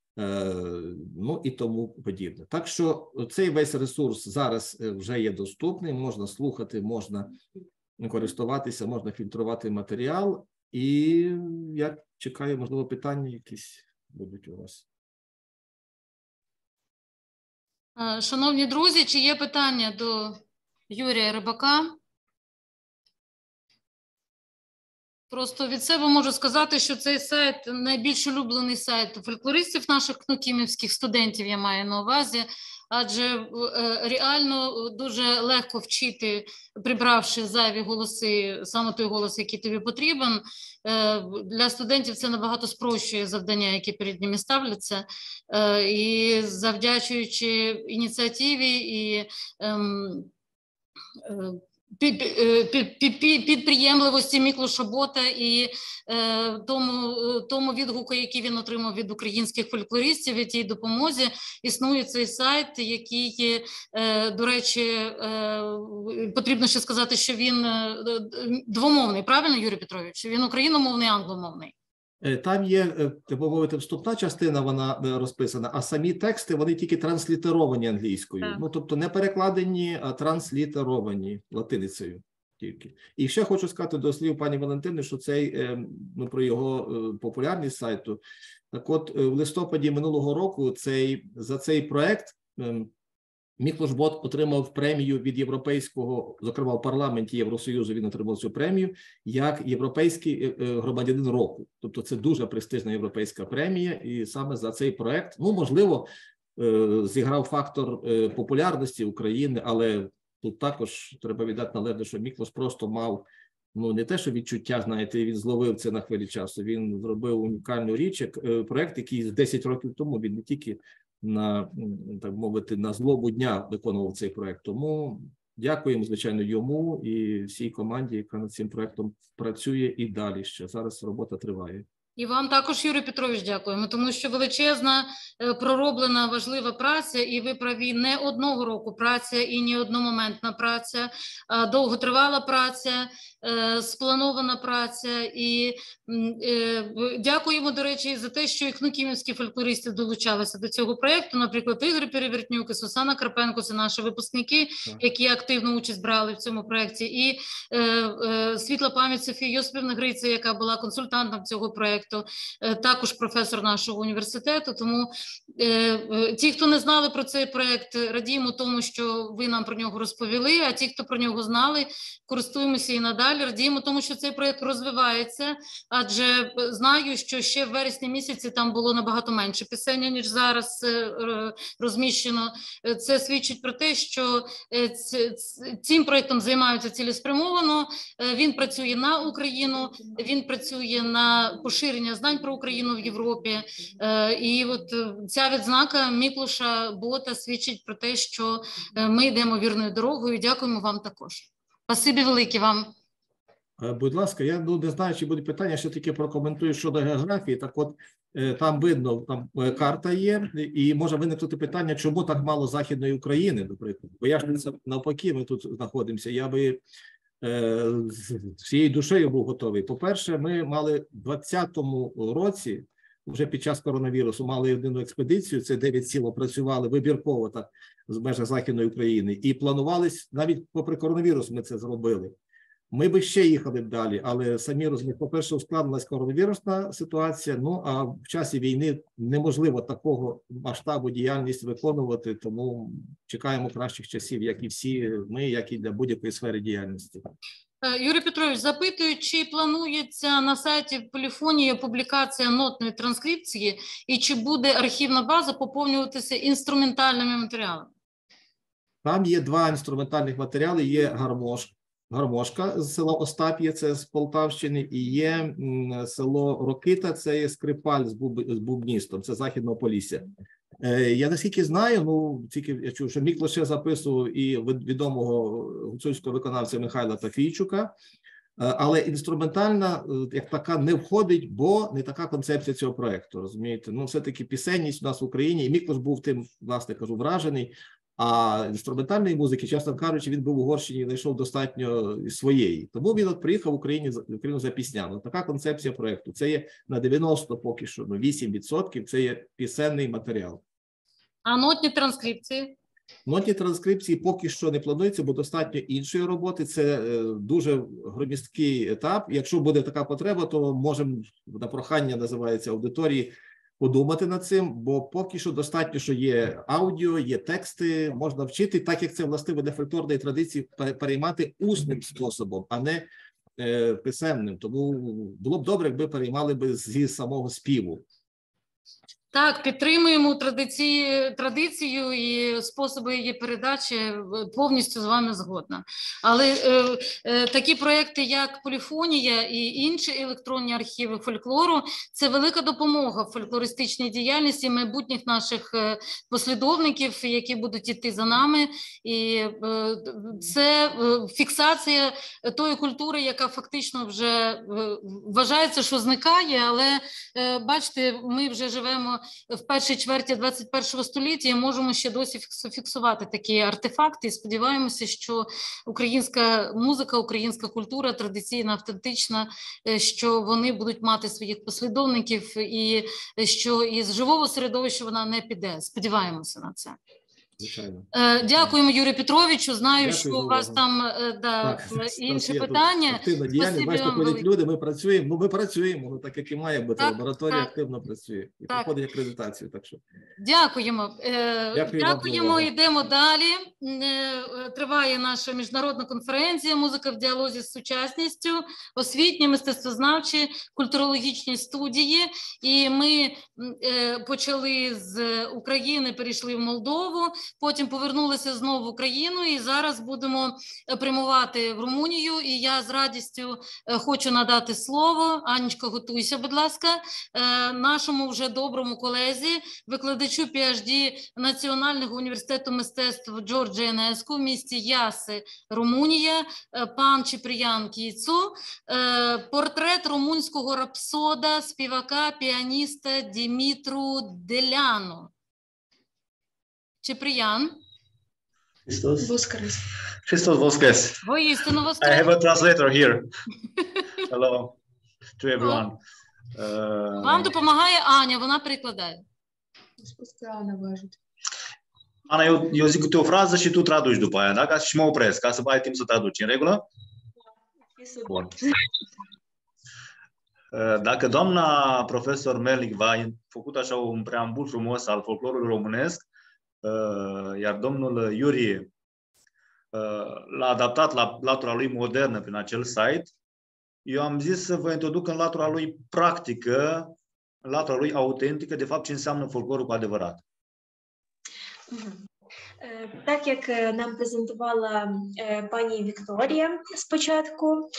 ну і тому подібне. Так що цей весь ресурс зараз вже є доступний, можна слухати, можна користуватися, можна фільтрувати матеріал, і я чекаю, можливо, питання якісь будуть у вас. Шановні друзі, чи є питання до Юрія Рибака? Просто від себе можу сказати, що цей сайт найбільш улюблений сайт фольклористів наших кнукімівських студентів, я маю на увазі, адже реально дуже легко вчити, прибравши зайві голоси, саме той голос, який тобі потрібен. Для студентів це набагато спрощує завдання, які перед ними ставляться. І завдячуючи ініціативі і підприємливості Міклоша Бота і тому відгуку, який він отримав від українських фольклористів, і тій допомозі, існує цей сайт, який, до речі, потрібно ще сказати, що він двомовний, правильно, Юрій Петрович? Він україномовний, англомовний. Там є, так би мовити, вступна частина, вона розписана, а самі тексти, вони тільки транслітеровані англійською. Так. Ну, тобто не перекладені, а транслітеровані латиницею тільки. І ще хочу сказати до слів пані Валентини, що цей, ну, про його популярність сайту. Так от, в листопаді минулого року за цей проект Міклош Бот отримав премію від європейського, зокрема в парламенті Євросоюзу він отримав цю премію, як європейський громадянин року. Тобто це дуже престижна європейська премія, і саме за цей проект, ну, можливо, зіграв фактор популярності України, але тут також треба віддати належне, що Міклош просто мав, ну, не те, що відчуття, знаєте, він зловив це на хвилі часу, він зробив унікальну річ, як проект, який 10 років тому він не тільки на, так мовити, на злобу дня виконував цей проект. Тому дякуємо, звичайно, йому і всій команді, яка над цим проектом працює і далі ще. Зараз робота триває. І вам також, Юрій Петрович, дякуємо, тому що величезна пророблена важлива праця, і ви праві, не одного року праця і не одномоментна праця, а довготривала праця, спланована праця. І дякуємо, до речі, за те, що і кнуківські фольклористи долучалися до цього проєкту, наприклад, Ігор Перевертнюк і Сусана Карпенко, це наші випускники, які активну участь брали в цьому проєкті, і світла пам'ять Софії Йосипівни Гриця, яка була консультантом цього проєкту, також професор нашого університету. Тому ті, хто не знали про цей проєкт, радіємо тому, що ви нам про нього розповіли, а ті, хто про нього знали, користуємося і надалі. Радіємо тому, що цей проєкт розвивається, адже знаю, що ще в вересні місяці там було набагато менше пісень, ніж зараз розміщено. Це свідчить про те, що цим проєктом займаються цілеспрямовано, він працює на Україну, він працює на поширення знань про Україну в Європі. І от ця відзнака Міклуша Бота свідчить про те, що ми йдемо вірною дорогою. Дякуємо вам також. Спасибі велике вам. Будь ласка, я не знаю, чи буде питання, що таке прокоментую щодо географії. Так от, там видно, там карта є, і може виникнути питання, чому так мало Західної України, наприклад. Бо я ж навпаки, ми тут знаходимося, я би всією душею був готовий. По-перше, ми мали в 2020 році, вже під час коронавірусу, мали одну експедицію, це 9 сіл опрацювали вибірково так з межах Західної України, і планувались, навіть попри коронавірус ми це зробили. Ми би ще їхали б далі, але самі розумієте, по-перше, ускладнилась коронавірусна ситуація, ну а в часі війни неможливо такого масштабу діяльність виконувати, тому чекаємо кращих часів, як і всі ми, як і для будь-якої сфери діяльності. Юрій Петрович, запитую, чи планується на сайті Поліфонії публікація нотної транскрипції і чи буде архівна база поповнюватися інструментальними матеріалами? Там є 2 інструментальних матеріали, є гармошка з села Остап'є, це з Полтавщини, і є село Рокита, це є Скрипаль з бубністом, це Західного Полісся. Я наскільки знаю, ну тільки я чув, що Міклуш ще записував і відомого гуцульського виконавця Михайла Тафійчука, але інструментальна як така не входить, бо не така концепція цього проєкту, розумієте? Ну все-таки пісенність у нас в Україні, і Міклуш був тим, власне кажу, вражений, а інструментальної музики, чесно кажучи, він був в Угорщині і знайшов достатньо своєї. Тому він от приїхав в Україну за піснями. Така концепція проєкту. Це є на 90 поки що, 8% це є пісенний матеріал. А нотні транскрипції? Нотні транскрипції поки що не планується, бо достатньо іншої роботи. Це дуже громісткий етап. Якщо буде така потреба, то можемо, на прохання називається аудиторії, подумати над цим, бо поки що достатньо, що є аудіо, є тексти, можна вчити, так як це властиво для фольклорної традиції, переймати усним способом, а не писемним. Тому було б добре, якби переймали би зі самого співу. Так, підтримуємо традицію і способи її передачі, повністю з вами згодна. Але такі проекти, як Поліфонія і інші електронні архіви фольклору, це велика допомога в фольклористичній діяльності майбутніх наших послідовників, які будуть йти за нами. І це фіксація тої культури, яка фактично вже вважається, що зникає, але бачите, ми вже живемо в першій чверті 21 століття і можемо ще досі фіксувати такі артефакти. І сподіваємося, що українська музика, українська культура традиційна, автентична, що вони будуть мати своїх послідовників і що із живого середовища вона не піде. Сподіваємося на це. Звичайно. Дякуємо, Юрію Петровичу. Знаю, що у вас там інші питання. Активна діяльність, бачите, ходять люди, ми працюємо. Ну, ми працюємо, так як і має бути. Лабораторія активно працює і проходить акредитацію. Так що. Дякуємо. Дякуємо, йдемо далі. Триває наша міжнародна конференція «Музика в діалозі з сучасністю», освітні, мистецтвознавчі, культурологічні студії. І ми почали з України, перейшли в Молдову. потім повернулися знову в Україну і зараз будемо прямувати в Румунію. І я з радістю хочу надати слово. Анечка, готуйся, будь ласка, нашому вже доброму колезі, викладачу PhD Національного університету мистецтв Джорджа Енеску в місті Яси, Румунія, пан Чіпріян Кіцу. Портрет румунського рапсода, співака, піаніста Дімітру Деляну. Чіпріян. Christos Воскрес. Christos Voskres. Воістину I воскрес. have a translator here. Hello to everyone. Вам допомагає Аня, вона перекладає. Spus că Ana vă ajut. Ana, eu zic câte o frază și tu traduci după aia, da? Și mă opresc, ca să ai timp să traduci. În regulă? Bun. Dacă doamna profesor Melnic v-a făcut așa un preambul frumos al folclorului românesc, iar domnul Iuri l-a adaptat la latura lui modernă prin acel site, eu am zis să vă introduc în latura lui practică, în latura lui autentică, de fapt ce înseamnă folclorul cu adevărat. Так як нам презентувала пані Вікторія спочатку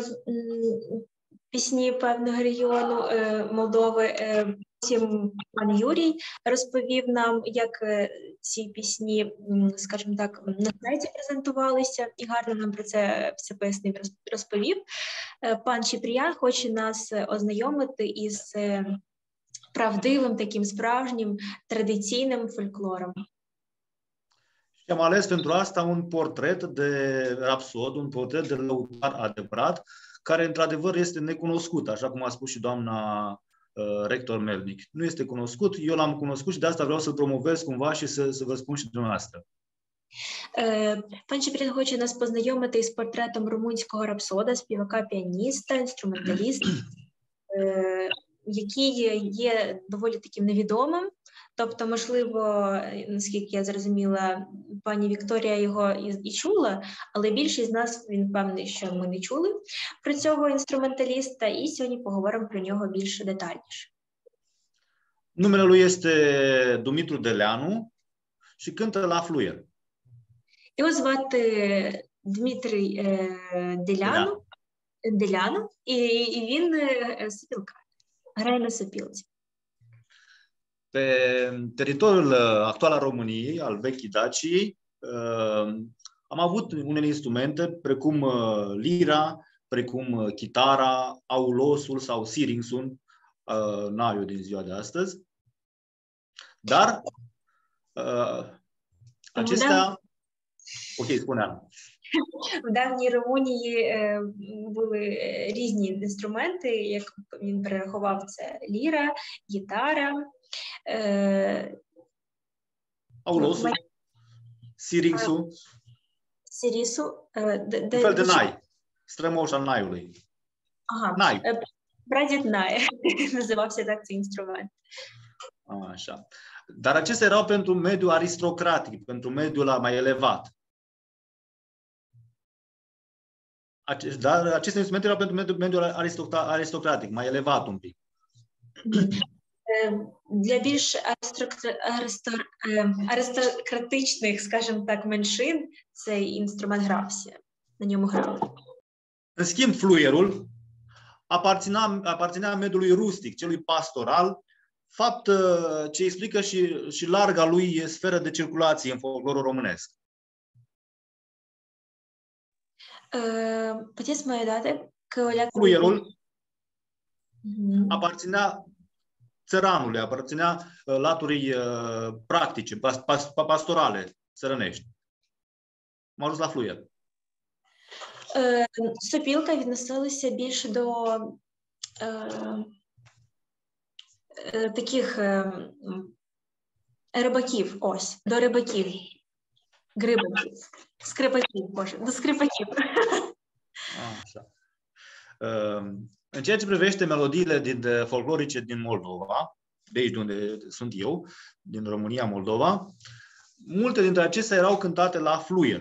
пісні певного регіону Молдови, потім пан Юрій розповів нам, як ці пісні, скажімо так, на сайті презентувалися, і гарно нам про це все пояснив, розповів. Пан Чіпріян хоче нас ознайомити із правдивим, таким справжнім, традиційним фольклором. Și am ales pentru asta un portret de rapsod, un portret de lăutar adevărat, care într-adevăr este necunoscut, așa cum a spus și doamna rector Melnic. Nu este cunoscut, eu l-am cunoscut și de asta vreau să-l promovez cumva și să vă spun și dumneavoastră. Пан Чіпріян хоче нас познайомити із портретом румунського рапсода, співака-піаніста, інструменталіста, який є доволі таким невідомим. Тобто, можливо, наскільки я зрозуміла, пані Вікторія його і чула, але більшість з нас, він певний, що ми не чули про цього інструменталіста, і сьогодні поговоримо про нього більш детальніше. Numele lui este Dumitru Deleanu și cântă la fluier. Його звати Дмитрий Деляну, і він сопілкар, грає на сопілці. Pe teritoriul actual al României, al vechii Daciei, am avut unele instrumente precum lira, precum chitara, aulosul sau siringsul, naiul din ziua de astăzi. Dar acestea... Ok, spune Ana. В давній Румунії були різні інструменти, як він перерахував, це ліра, гітара, aulosul, siringsul, сирісу. un fel de nai, strămoș al naiului. Ага, Nai. прадід Нає називався так цей інструмент. Așa. Dar acestea erau pentru mediul aristocratic, pentru mediul mai elevat. Dar aceste instrumente erau pentru mediul aristocratic, mai elevat un pic. Для більш аристократичних, скажімо так, меншин цей інструмент грався, на ньому грали. În schimb, fluierul aparținea mediului rustic, celui pastoral, fapt ce explică și larga lui sferă de circulație în folclorul românesc. Puteți mai date că o leacă... Fluierul aparținea țăranului, aparținea laturii practice, pastorale, țărănești. Am ajuns la fluier. Сопілка відносилася більше до таких рибаків, ось, до рибаків, грибаків, скрипаків, боже, до скрипаків. Așa. În ceea ce privește melodiile folclorice din Moldova, de aici de unde sunt eu, din România, Moldova, multe dintre acestea erau cântate la fluier.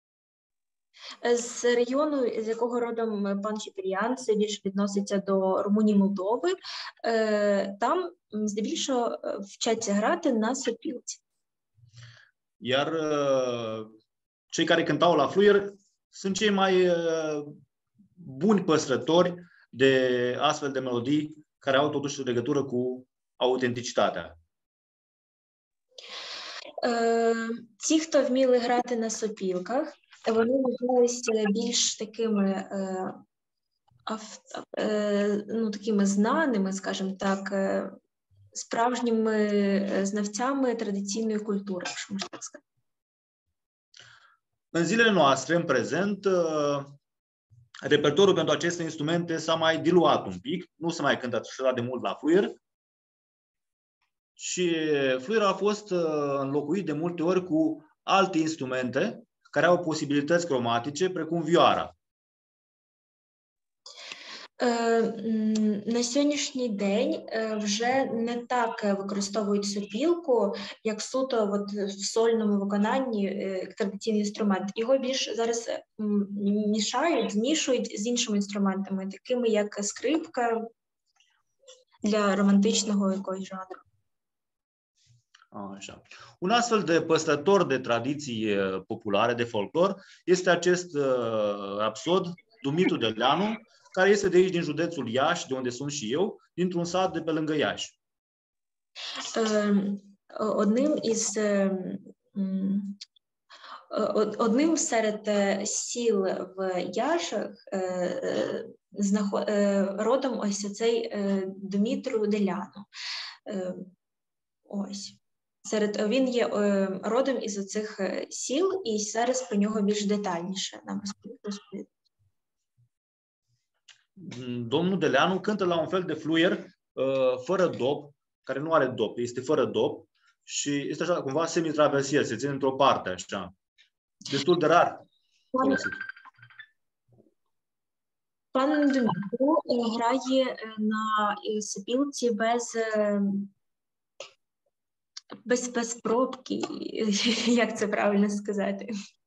З регіону, з якого родом пан Чіпріян, це більше відноситься до Румунії, Молдови, там здебільшого вчаться грати на сопілці. Iar cei care cântau la fluier sunt cei mai buni păstrători de astfel de melodii care au totuși legătură cu autenticitatea. Ті, хто вміли грати на сопілках, вони вважалися більш такими, такими знаними, скажімо так, справжніми знавцями традиційної культури, якщо можна так сказати. În zilele noastre, în prezent, repertoriul pentru aceste instrumente s-a mai diluat un pic, nu se mai cântă așa de mult la fluier și fluierul a fost înlocuit de multe ori cu alte instrumente care au posibilități cromatice, precum vioara. На сьогоднішній день вже не так використовують сопілку, як суто в сольному виконанні традиційний інструмент. Його більш зараз змішують з іншими інструментами, такими як скрипка для романтичного якогось жанру. Așa. Un astfel de păstrător de tradiții populare, de folclor, este acest rapsod, Dumitru Deleanu, care este de aici, din județul Iași, de unde sunt și eu, dintr-un sat de pe lângă Iași. Одним серед сіл в Яшах родом ось цей Дмитру Деляну. Ось. Він є родом із оцих сіл, і зараз про нього більш детальніше нам розповідає. Domnul Deleanu cântă la un fel de fluier fără dop, care nu are dop, este fără dop și este așa cumva semi-traversier, se ține într-o parte, așa. Destul de rar folosit. Пан Дмитро грає на сопілці без пробки, як це правильно сказати.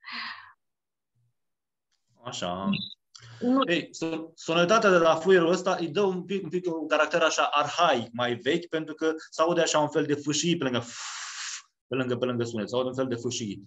Așa. Ei, sonoritatea de la fluierul ăsta îi dă un pic un caracter așa arhaic, mai vechi, pentru că se aude așa un fel de fâșii pe lângă sunet, se aude un fel de fâșii.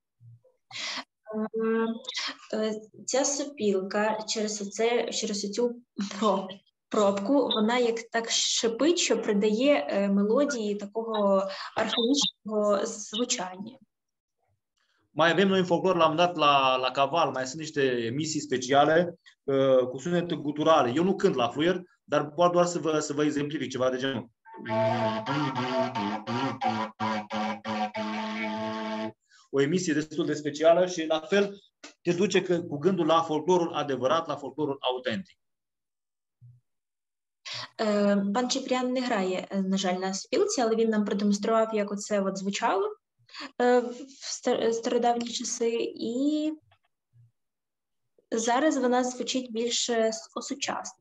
Ця сопілка через цю пробку, вона як так шипить, що придає мелодії такого архаїчного звучання. Mai avem noi în folclor, l-am dat la Caval, mai sunt niște emisii speciale cu sunete guturale. Eu nu cânt la fluier, dar poate doar să vă exemplific ceva de genul. O emisie destul de specială și la fel te duce cu gândul la folclorul adevărat, la folclorul autentic. Пан Чіпрян не грає, на жаль, на спілці, але він нам продемонстрував, як оце звучало в стародавні часи, і зараз вона звучить більш сучасно.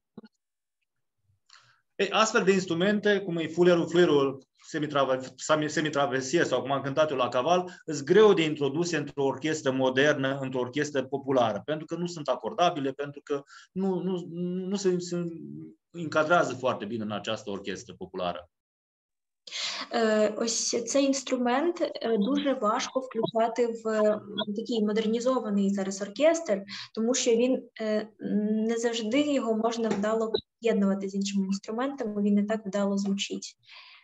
Astfel de instrumente, cum e fluierul semitraversier sau cum am cântat eu la Caval, sunt greu de introduse într-o orchestră modernă, într-o orchestră populară, pentru că nu sunt acordabile, pentru că nu se încadrează foarte bine în această orchestră populară. Ось цей інструмент дуже важко включати в такий модернізований зараз оркестр, тому що він не завжди його можна вдало поєднувати з іншими інструментами, він не так вдало звучить.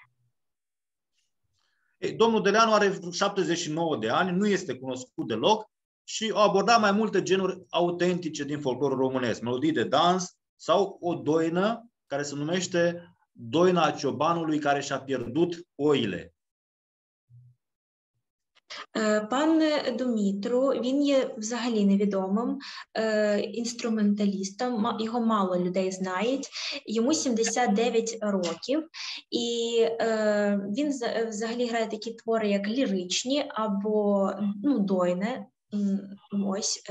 Domnul Deleanu are 79 de ani, nu este cunoscut deloc și a abordat mai multe genuri autentice din folclorul românesc, melodii de dans sau o doină care se numește Doina ciobanului care și-a pierdut oile. Пан Думітру, він є взагалі невідомим інструменталістом, його мало людей знають, йому 79 років, і він взагалі грає такі твори, як ліричні або дойне, ось.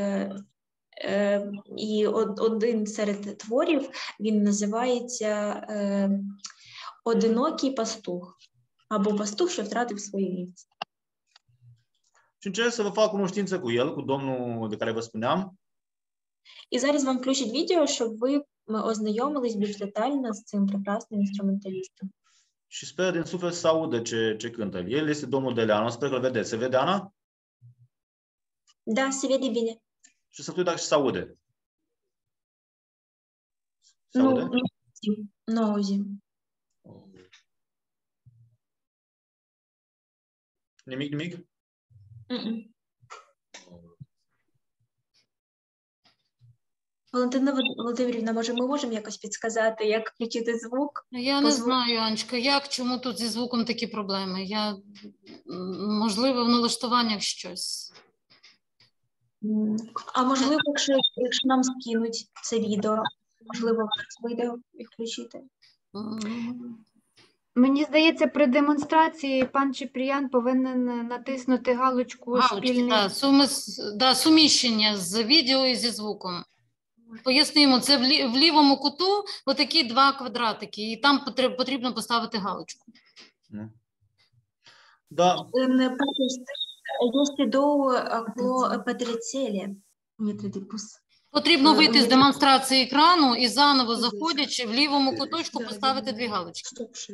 І один серед творів, він називається «Одинокий пастух» або «Пастух, що втратив свої вівці». Și încerc să vă fac cunoștință cu el, cu domnul de care vă spuneam. І зараз вам включать відео, щоб ви ознайомились більш детально з цим прекрасним інструменталістом. Și sper din suflet să audă ce cântă. El este domnul Deleanu, sper că îl vedeți. Se vede, Ana? Da, se vede bine. Și să spui dacă și se aude. Se Nu, aude? nu auzim. Nimic? Mm-mm. Валентина Володимирівна, може, ми можемо якось підсказати, як включити звук? Я не знаю, Анечка, чому тут зі звуком такі проблеми. Можливо, в налаштуваннях щось. А можливо, якщо нам скинуть це відео, можливо, вийде і включити? Мені здається, при демонстрації пан Чіпріян повинен натиснути галочку «Спільний». Суміщення з відео і зі звуком. Пояснимо, це в лівому куту отакі два квадратики, і там потрібно поставити галочку. Da. Este două acolo petrecelie. Мені треба Потрібно вийти з демонстрації екрану і заново заходячи в лівому куточку поставити дві галочки.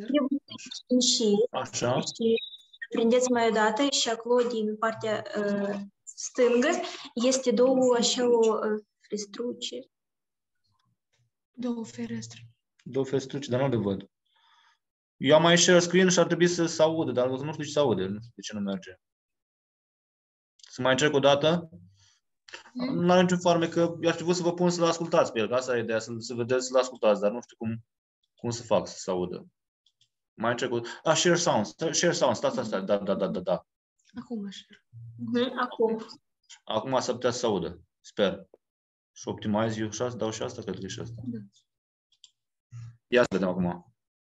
Așa. Prindeți mai odată și acolo din partea stângă este două ferestruce. Două ferestre. Două ferestruci, dar nu le văd. Eu am mai share screen și ar trebui să se audă, dar nu știu ce se aude, nu știu de ce nu merge. Să mai încerc o dată? Nu are niciun farme, că eu aș trebui să vă pun să-l ascultați pe el, că asta e ideea, să vedeți, să-l ascultați, dar nu știu cum să fac să se audă. Mai încerc o dată. Share sound, stați, da. Acum share. Acum. Acum s-ar putea să se audă, sper. Și optimizez eu și asta, dau și asta, cred că e și asta. Da. Ia să vedem acum.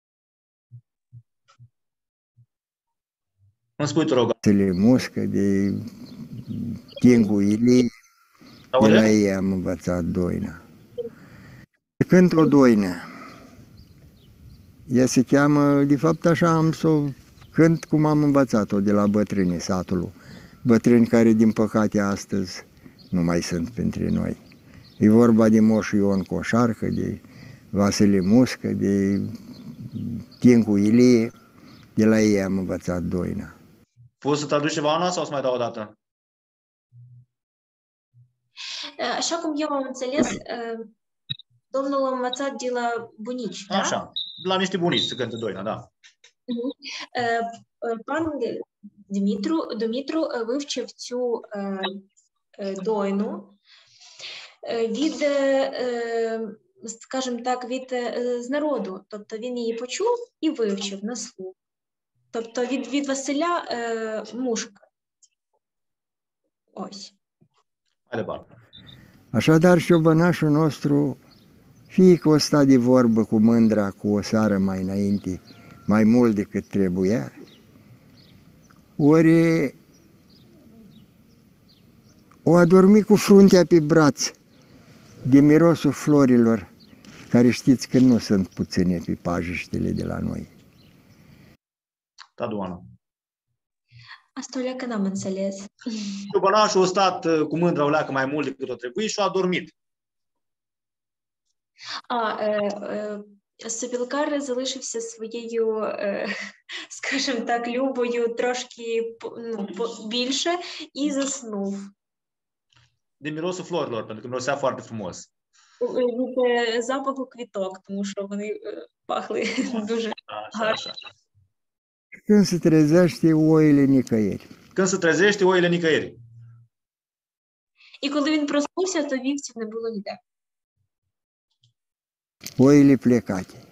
Îmi spui, te rog. Le muscă de tinguile, de la ei am învățat doina. Cânt o doină. Ea se cheamă, de fapt așa am să o cânt cum am învățat-o de la bătrânii satului. Bătrâni care din păcate astăzi nu mai sunt printre noi. E vorba de Moș Ion Coșarcă, de Vasile Muscă, de Tincu Ilie, de la ei am învățat doina. Poți să traduci ceva, Ana, sau să mai dau o dată? Așa cum eu am înțeles, domnul a învățat de la bunici, da? Așa, de la niște bunici să cânte doina, da. Пан Дмитро вивчив цю дойну від, скажімо так, з народу. Тобто він її почув і вивчив на слух. Тобто від Василя Мушка. Ось. Așadar, șobănașul nostru, fie că o sta de vorbă cu mândra cu o sară mai înainte, mai mult decât trebuia, ori o adormi cu fruntea pe braț de mirosul florilor, care știți că nu sunt puține pe pajiștele de la noi. Da, Doamna. Asta o leacă n-am înțeles. Șobănașul a stat cu mândra o leacă mai mult decât o trebuie și a adormit. Сопілкар залишився своєю, скажімо так, любою трошки більше і заснув. De mirosul florilor, pentru că mirosea foarte frumos. Від запаху квіток, тому що вони пахли дуже гарно. Când se trezește, oile nicăieri. Când se trezește, oile nicăieri. І коли він проснувся, то вівців не було ніде. Oile plecate.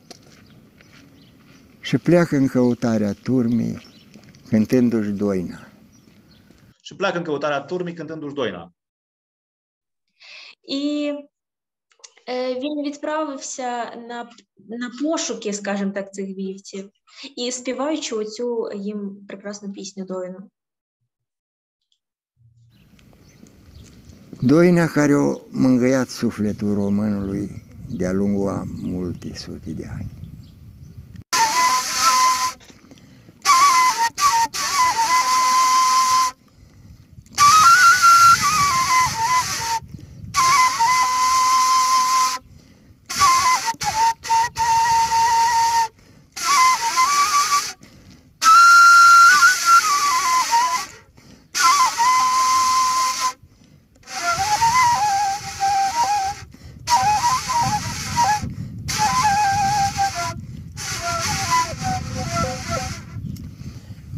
Și pleacă în căutarea turmei, cântându-și doina. Și pleacă în căutarea turmei, cântându-și doina. І він відправився на пошуки, скажімо так, цих вівців, і співаючи оцю їм прекрасну пісню Доїну. Doina care a mângâiat sufletul românului de-a lungul a multe sute de ani.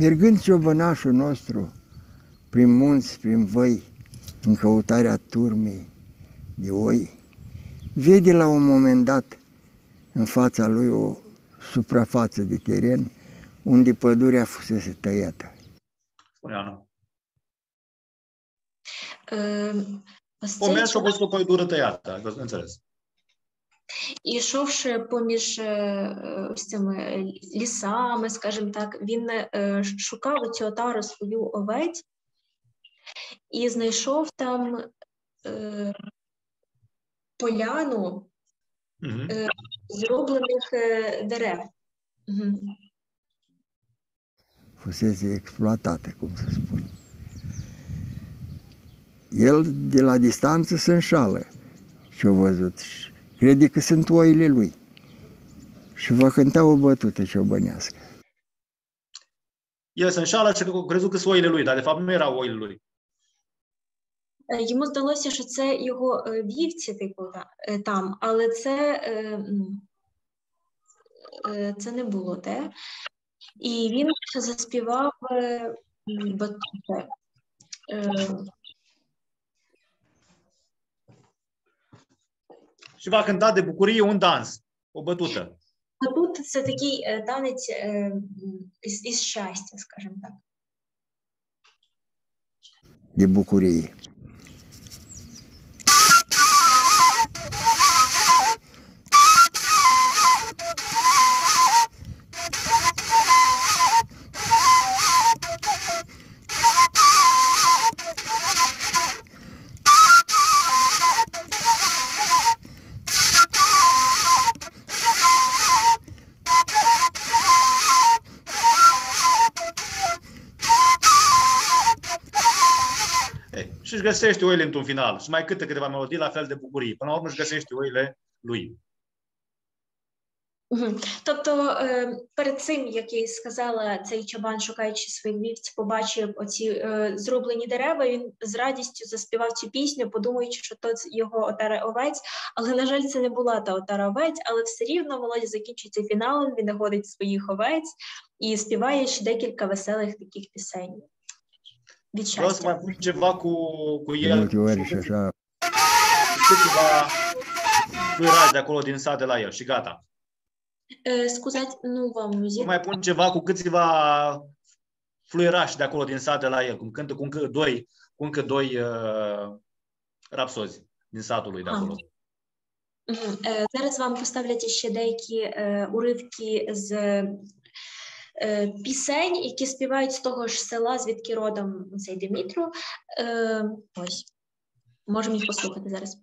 Mergând ciobănașul nostru prin munți, prin văi, în căutarea turmei de oi, vede la un moment dat în fața lui o suprafață de teren unde pădurea fusese tăiată. Spune Ana. Ось Помню, цей що чоловік, було пойдура театра, інтерес. ішовши поміж ось цими лісами, скажімо так, він шукав цю отару свою овець і знайшов там поляну зроблених дерев. Fusese exploatată, cum se spune. El, de la distanță, se înșală ce-a văzut. Crede că sunt oile lui. Și va cânta o bătută ciobănească. El se înșală și a crezut că sunt oile lui, dar de fapt nu erau oile lui. Йому здалося, що це його вівці, типу, там, але це не було те. І він заспівав батути. Și va cânta de bucurie un dans, o bătută. Батут – це такий танець із щастя, скажімо так. De bucurie. Și își găsește oile într-un final și mai cântă câteva melodii la fel de bucurie. Până la urmă își găsește oile lui. Тобто перед цим, як я і сказала, цей чабан, шукаючи своїх вівць, побачив оці зрублені дерева, він з радістю заспівав цю пісню, подумаючи, що то його отара овець, але, на жаль, це не була та отара овець, але все рівно мелодія закінчується фіналом, він знаходить своїх овець і співає ще декілька веселих таких пісень. Від щастя. Vreau să mai pun ceva cu el. Multe ori și așa. Câteva fluirași de acolo din sat de la el și gata. Scuzați, nu v-am auzit. Mai pun ceva cu câțiva fluirași de acolo din sat de la el, cum cântă cu încă doi rapsozi din satul lui de acolo. Зараз вам поставлять ще деякі уривки з пісень, які співають з того ж села, звідки родом цей Димітру. Ось. Можемо їх послухати зараз.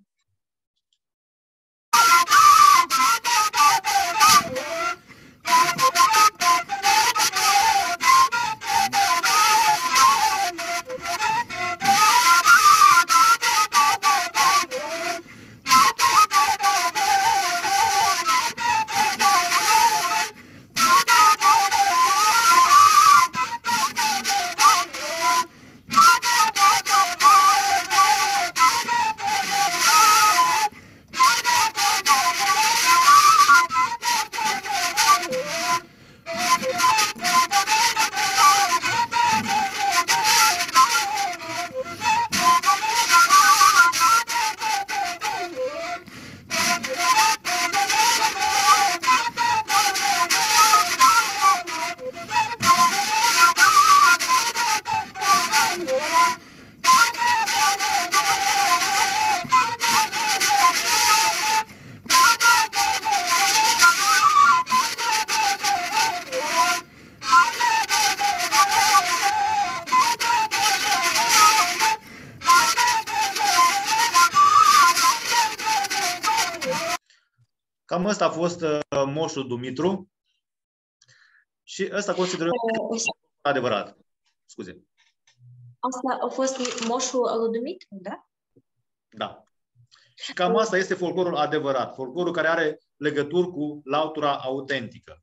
Cam ăsta a fost moșul Dumitru și ăsta considerăm adevărat. Scuze. Asta a fost moșul lui Dumitru, da? Da. Și cam asta este folclorul adevărat, folclorul care are legături cu lautura autentică.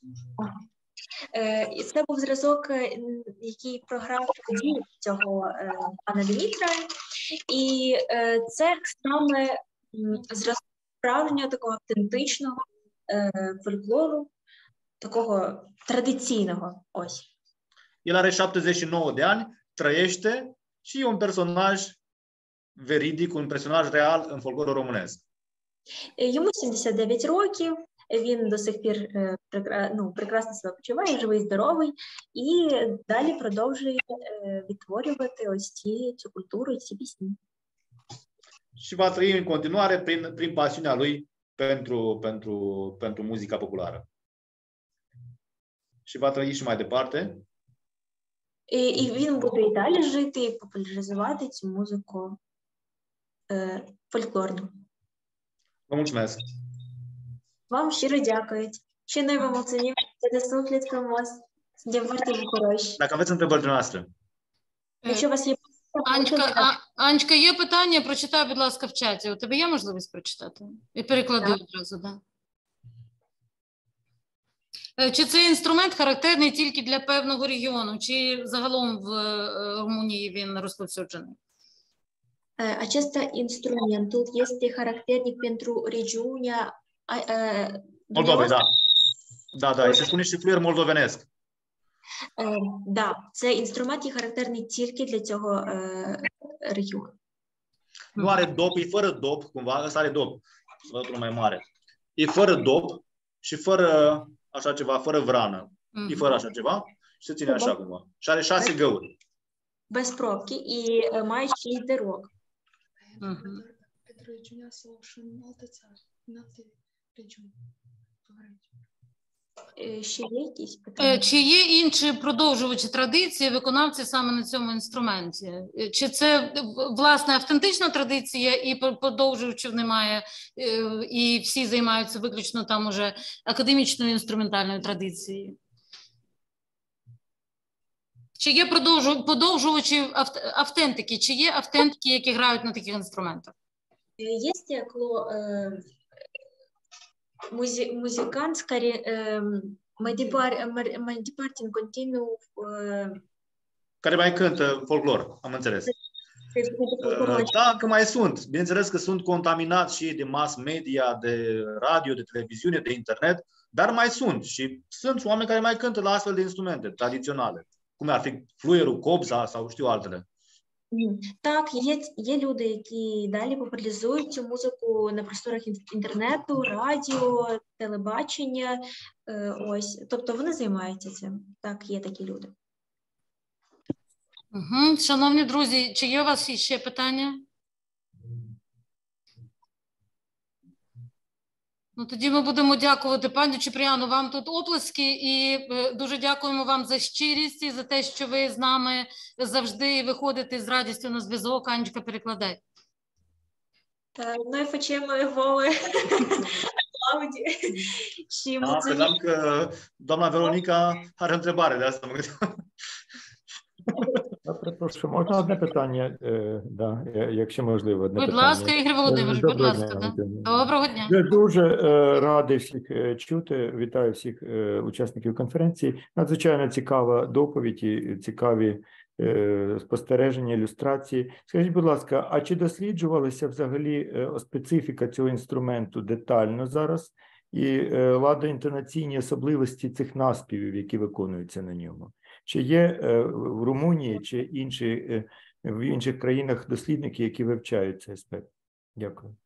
Це був зразок, який програв події цього пана Дмитра, і це саме зразок справжнього, такого автентичного фольклору, такого традиційного. Ось. El are 79 de ani, trăiește și e un personaj veridic, un personaj real în folclorul românesc. Йому 79 років, він до сих пір прекрасно себе почуває, живий, здоровий, і далі продовжує відтворювати ось цю культуру і ці пісні. Și va trăi în continuare prin pasiunea lui pentru muzica populară. Și va trăi și mai departe. І він буде і далі жити, і популяризувати цю музику фольклорну. Vă mulțumesc! Вам щиро дякують. Ще не вам оцінюємо, це дослухлять комусь. Дякую, хороші. Dacă aveți întrebări dumneavoastră. Якщо у вас є Анечка, є питання, прочитай, будь ласка, в чаті. У тебе є можливість прочитати? І переклади одразу, да. Чи цей інструмент характерний тільки для певного регіону, чи загалом в Румунії він розповсюджений? Acest instrumentul este caracteric pentru regiunea Moldovei, da. Da, se spune și fluier moldovenesc. Да, цей інструмент є характерний тільки для цього регіону. Nu are dop, e fără dop, cumva, ăsta are dop, sfătul mai mare. E fără dop și fără așa ceva, fără vrană. E fără așa ceva și se ține așa cumva. Și are 6 găuri. Без пробки і має 6 дирок. Pentru regiunea sau și în alte țări, în alte regiuni. Ще є якісь питання? Чи є інші продовжувачі традиції, виконавці саме на цьому інструменті? Чи це, власне, автентична традиція і продовжувачів немає, і всі займаються виключно там уже академічною інструментальною традицією? Чи є продовжувачі автентики? Чи є автентики, які грають на таких інструментах? Есть музикант, Мадипартин Continuu. Care mai cântă folclor, am înțeles. Da, încă mai sunt. Bineînțeles că sunt contaminați și de mass media, de radio, de televiziune, de internet, dar mai sunt. Și sunt oameni care mai cântă la astfel de instrumente tradiționale, cum ar fi fluierul, кобза sau știu altele. Так, є люди, які далі популяризують цю музику на просторах інтернету, радіо, телебачення. Ось, тобто вони займаються цим. Так, є такі люди. Шановні друзі, чи є у вас ще питання? Ну, тоді ми будемо дякувати пані Чіпріяну, вам тут оплески, і дуже дякуємо вам за щирість і за те, що ви з нами завжди виходите з радістю на зв'язок. Анечка, перекладай. Noi facem vouă aplaudi și mulțumim. Credeam că doamna Veronica are o întrebare, de asta mă gândeam. Прошу, можна одне питання? Да, якщо можливо, одне питання. Будь ласка, Ігор Володимирович, будь ласка. Доброго дня. Я дуже радий всіх чути. Вітаю всіх учасників конференції. Надзвичайно цікава доповідь і цікаві спостереження, ілюстрації. Скажіть, будь ласка, а чи досліджувалася взагалі специфіка цього інструменту детально зараз і ладоінтонаційні особливості цих наспівів, які виконуються на ньому? Чи є в Румунії чи в інших країнах дослідники, які вивчають цей аспект? Дякую.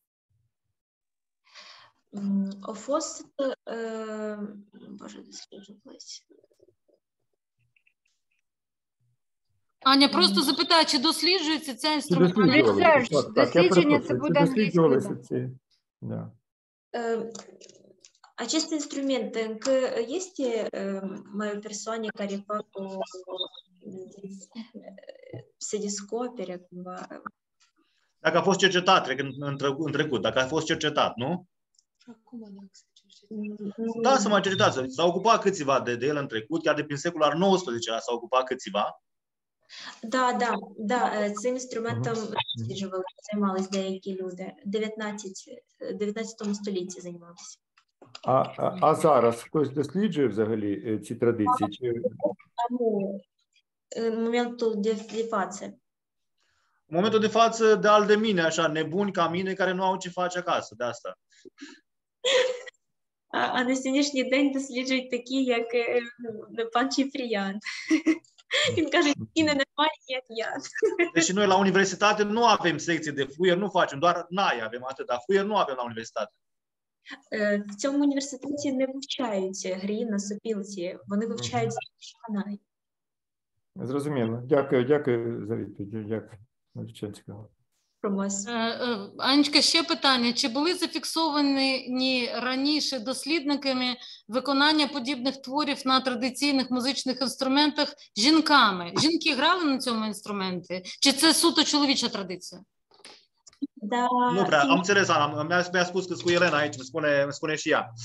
Au fost, Боже, досліджувалась. Аня, просто запитаю, чи досліджується ця інструментальна? Дослідження це буде англійською. Acest instrument încă este mai o persoană care fac se descopere cumva. Dacă a fost cercetat, cred că în trecut, dacă a fost cercetat, nu? Da, s-a mai cercetat. S-au ocupat câțiva de el în trecut, chiar de prin secolul al XIX-lea s-au ocupat câțiva. Да, цим інструментом займалися деякі люди. 19 столітті займалися. А зараз хтось досліджує взагалі ці традиції? În momentul de față. În momentul de față, de al de mine, așa, nebuni ca mine, care nu au ce face acasă, de asta. а на сьогоднішній день досліджують такі, як пан Ciprian. Він каже, ті ненормальні, як я. Deci noi la universitate nu avem secții de fluier, nu facem, doar NAI avem atât, dar fluier nu avem la universitate. В цьому університеті не вивчають грі на сопілці, вони вивчають шаханай. Зрозуміло. Дякую за відповідь. Дякую. Дуже цікаво. Анечка, ще питання. Чи були зафіксовані раніше дослідниками виконання подібних творів на традиційних музичних інструментах жінками? Жінки грали на цьому інструменті? Чи це суто чоловіча традиція? Da, Nu prea, am înțeles, Ana, mi-a spus că cu Elena aici, îmi spune și ea.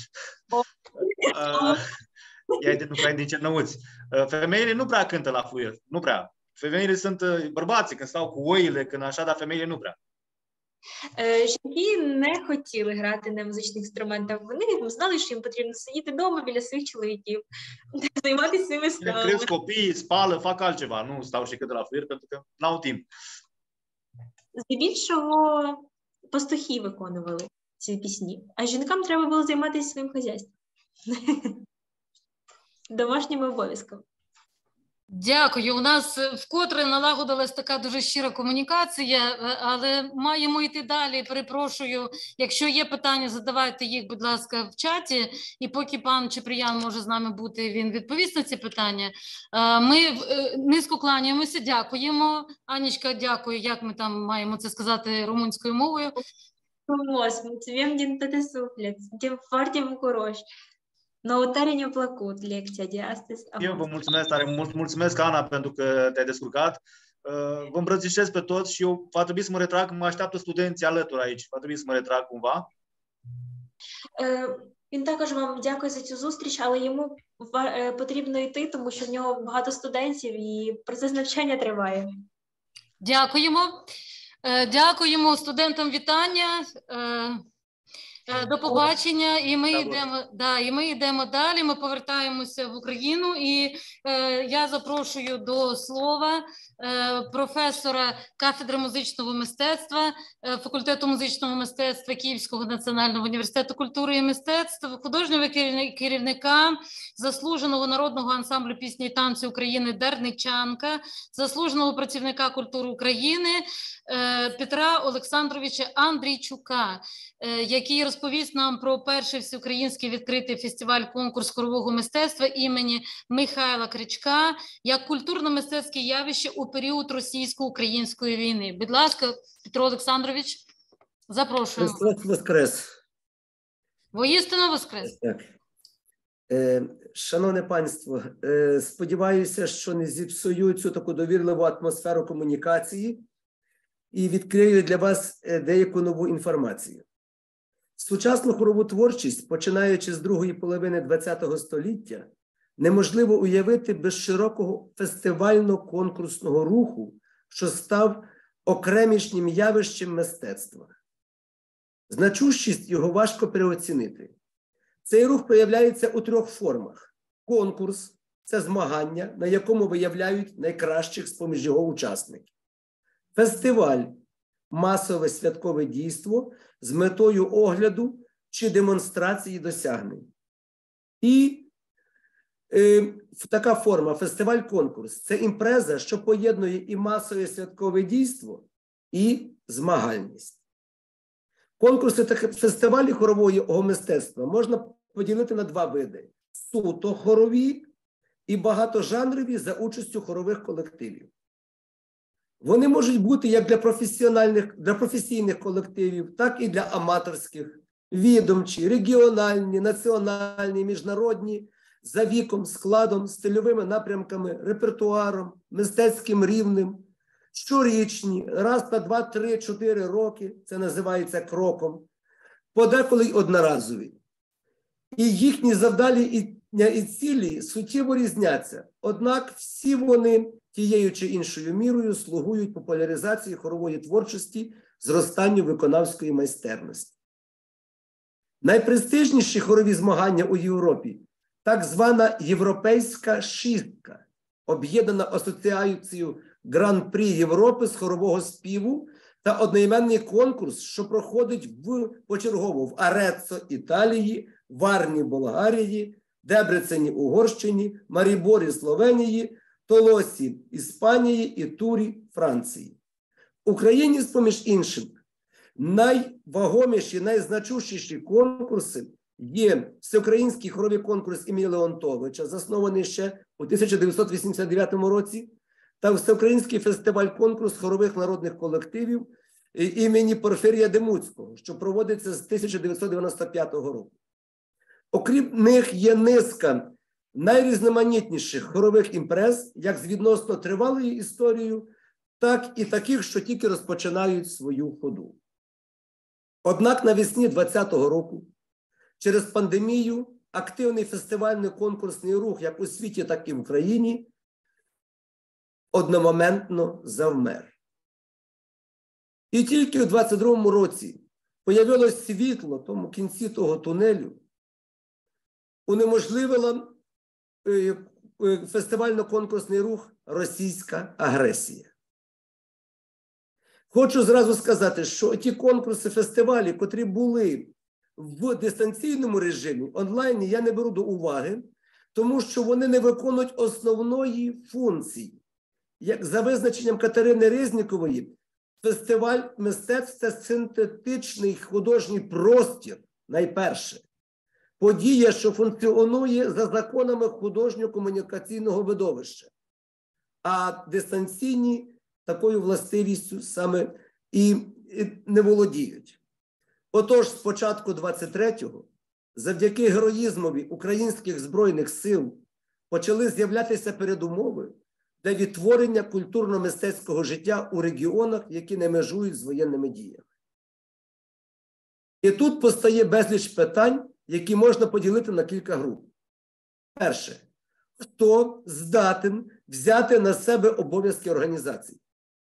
Ea nu prea e din Cernăuți. Femeile nu prea cântă la fluier, nu prea. Femeile sunt bărbații, când stau cu oile, când așa, dar femeile nu prea. Жінки не хотіли грати на музичних інструментах. Вони знали, що їм потрібно сидіти вдома біля своїх чоловіків, займатися своїми справами. Cresc copiii, spală, fac altceva, nu stau și cântă la fluier, pentru că n-au timp. Здебільшого пастухи виконували ці пісні, а жінкам треба було займатися своїм хазяйством, домашніми обов'язками. Дякую. У нас вкотре налагодилась така дуже щира комунікація, але маємо йти далі. Перепрошую, якщо є питання, задавайте їх, будь ласка, в чаті. І поки пан Ciprian може з нами бути, він відповість на ці питання. Ми низько кланяємося, дякуємо. Анічка, дякую. Як ми там маємо це сказати румунською мовою? Mulțumim din toate suflet. Suntem foarte bucuroși. Noutare ne-a plăcut lecția de astăzi. Eu vă mulțumesc tare mult, mulțumesc, Ana, pentru că te-ai descurcat. Vă îmbrățișez pe toți și eu va trebui să mă retrag, mă așteaptă studenții alături aici, va trebui să mă retrag cumva. Він також вам дякує за цю зустріч, але йому потрібно йти, тому що в нього багато студентів і процес навчання триває. Дякуємо. Дякуємо студентам, вітання. До побачення, і ми йдемо далі, ми повертаємося в Україну, і я запрошую до слова професора кафедри музичного мистецтва, факультету музичного мистецтва Київського національного університету культури і мистецтв, художнього керівника заслуженого народного ансамблю пісні і танці України «Дарничанка», заслуженого працівника культури України Петра Олександровича Андрійчука, який розповість нам про перший всеукраїнський відкритий фестиваль-конкурс хорового мистецтва імені Михайла Крячка як культурно-мистецьке явище у період російсько-української війни. Будь ласка, Петро Олександрович, запрошуємо. Христос Воскрес! Воістину Воскрес! Так. Шановне панство, сподіваюся, що не зіпсую цю таку довірливу атмосферу комунікації і відкрию для вас деяку нову інформацію. Сучасну хорову творчість, починаючи з другої половини ХХ століття, неможливо уявити без широкого фестивально-конкурсного руху, що став окремішнім явищем мистецтва. Значущість його важко переоцінити. Цей рух проявляється у трьох формах. Конкурс – це змагання, на якому виявляють найкращих з-поміж його учасників. Фестиваль – масове святкове дійство з метою огляду чи демонстрації досягнень. І така форма – фестиваль-конкурс – це імпреза, що поєднує і масове святкове дійство, і змагальність. Конкурси та фестивалі хорового мистецтва можна поділити на два види – суто хорові і багатожанрові за участю хорових колективів. Вони можуть бути як для професійних колективів, так і для аматорських, відомчі, регіональні, національні, міжнародні, за віком, складом, стильовими напрямками, репертуаром, мистецьким рівнем, щорічні, раз на 2, 3, 4 роки, це називається кроком, подеколи й одноразові. І їхні завдання і цілі суттєво різняться, однак всі вони тією чи іншою мірою слугують популяризації хорової творчості, зростанню виконавської майстерності. Найпрестижніші хорові змагання у Європі – так звана Європейська шістка, об'єднана асоціацією Гран-прі Європи з хорового співу та одноіменний конкурс, що проходить почергово в Ареццо, Італії, Варні, Болгарії, Дебрецені, Угорщині, Маріборі, Словенії, Толосі, Іспанії і Турі, Франції. В Україні, з-поміж іншим, найвагоміші, найзначущіші конкурси є Всеукраїнський хоровий конкурс імені Леонтовича, заснований ще у 1989 році, та Всеукраїнський фестиваль-конкурс хорових народних колективів імені Порфирія Демуцького, що проводиться з 1995 року. Окрім них є низка найрізноманітніших хорових імпрез, як з відносно тривалою історією, так і таких, що тільки розпочинають свою ходу. Однак навесні 2020 року через пандемію активний фестивально-конкурсний рух як у світі, так і в Україні одномоментно завмер. І тільки у 2022 році появилось світло в тому кінці того тунелю, унеможливила фестивально-конкурсний рух російська агресія. Хочу зразу сказати, що ті конкурси, фестивалі, котрі були в дистанційному режимі, онлайн, я не беру до уваги, тому що вони не виконують основної функції. Як за визначенням Катерини Резнікової, фестиваль мистецтв – це синтетичний художній простір, найперше. Подія, що функціонує за законами художньо-комунікаційного видовища. А дистанційні такою властивістю саме і не володіють. Отож, з початку 23-го, завдяки героїзмові українських Збройних сил почали з'являтися передумови для відтворення культурно-мистецького життя у регіонах, які не межують з воєнними діями. І тут постає безліч питань, які можна поділити на кілька груп. Перше. Хто здатен взяти на себе обов'язки організації?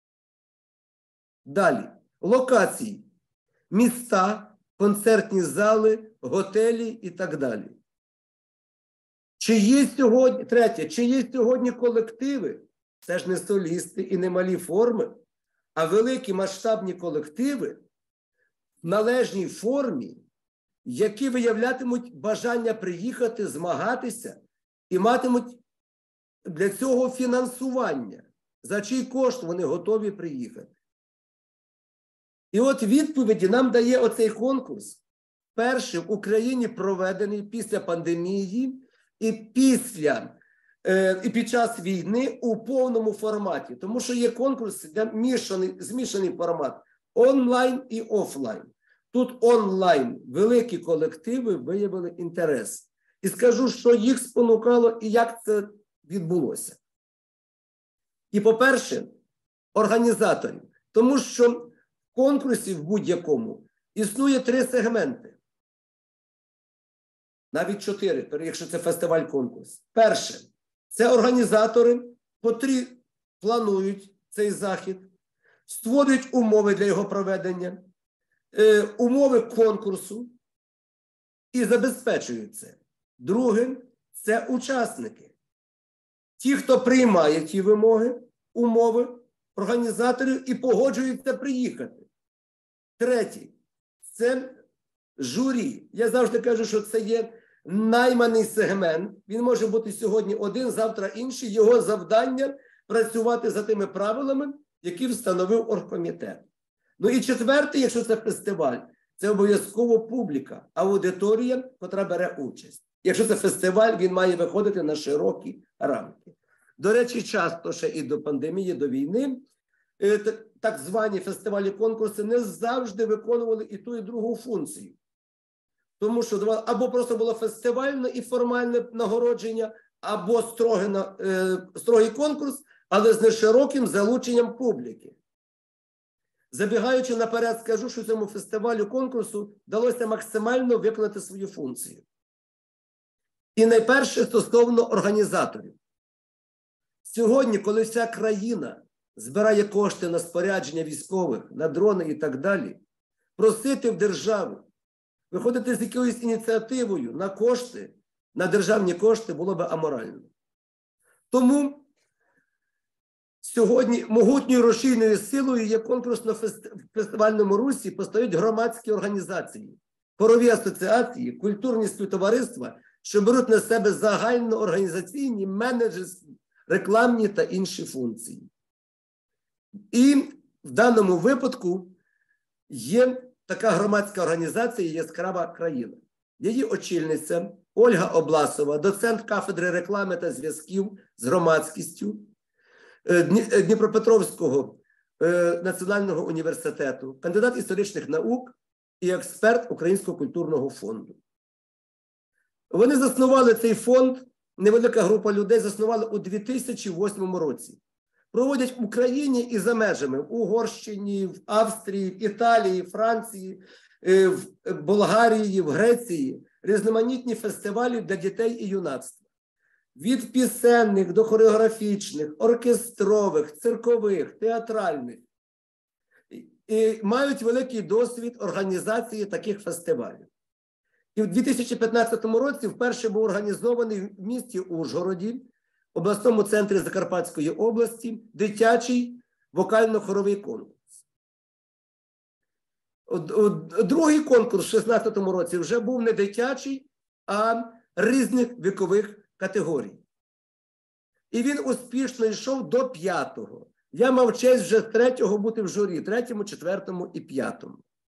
Далі. Локації. Міста, концертні зали, готелі і так далі. Чи є сьогодні, третє, чи є сьогодні колективи, це ж не солісти і не малі форми, а великі масштабні колективи в належній формі, які виявлятимуть бажання приїхати, змагатися і матимуть для цього фінансування, за чий кошт вони готові приїхати. І от відповіді нам дає оцей конкурс, перший в Україні проведений після пандемії і під час війни у повному форматі. Тому що є конкурси, де змішаний формат онлайн і офлайн. Тут онлайн великі колективи виявили інтерес. І скажу, що їх спонукало і як це відбулося. І, по-перше, організаторів. Тому що в конкурсі в будь-якому існує 3 сегменти. Навіть 4, якщо це фестиваль-конкурс. Перше – це організатори, котрі планують цей захід, створюють умови для його проведення, умови конкурсу і забезпечують це. Друге – це учасники. Ті, хто приймає ті вимоги, умови організаторів і погоджуються приїхати. Третє – це журі. Я завжди кажу, що це є найманий сегмент. Він може бути сьогодні один, завтра інший. Його завдання – працювати за тими правилами, які встановив оргкомітет. Ну і четверте, якщо це фестиваль, це обов'язково публіка, аудиторія, котра бере участь. Якщо це фестиваль, він має виходити на широкі рамки. До речі, часто ще і до пандемії, до війни, так звані фестивалі-конкурси не завжди виконували і ту, і другу функцію. Тому що або просто було фестивальне і формальне нагородження, або строгий конкурс, але з нешироким залученням публіки. Забігаючи наперед, скажу, що цьому фестивалю-конкурсу вдалося максимально виконати свою функцію. І найперше стосовно організаторів. Сьогодні, коли вся країна збирає кошти на спорядження військових, на дрони і так далі, просити в держави, виходити з якоюсь ініціативою на кошти, на державні кошти було б аморально. Тому Сьогодні могутньою рушійною силою є конкурсно-фестивальному русі постають громадські організації, хорові асоціації, культурні співтовариства, що беруть на себе загальноорганізаційні, менеджерські, рекламні та інші функції. І в даному випадку є така громадська організація «Яскрава країна». Її очільниця Ольга Обласова, доцент кафедри реклами та зв'язків з громадськістю Дніпропетровського національного університету, кандидат історичних наук і експерт Українського культурного фонду. Вони заснували цей фонд, невелика група людей заснували у 2008 році. Проводять в Україні і за межами, в Угорщині, в Австрії, в Італії, Франції, в Болгарії, в Греції різноманітні фестивалі для дітей і юнацтва. Від пісенних до хореографічних, оркестрових, циркових, театральних. І мають великий досвід організації таких фестивалів. І в 2015 році вперше був організований в місті Ужгороді, обласному центрі Закарпатської області, дитячий вокально-хоровий конкурс. Другий конкурс в 2016 році вже був не дитячий, а різних вікових категорій. І він успішно йшов до 5-го. Я мав честь вже 3-го бути в журі, 3-му, 4-му і 5-му.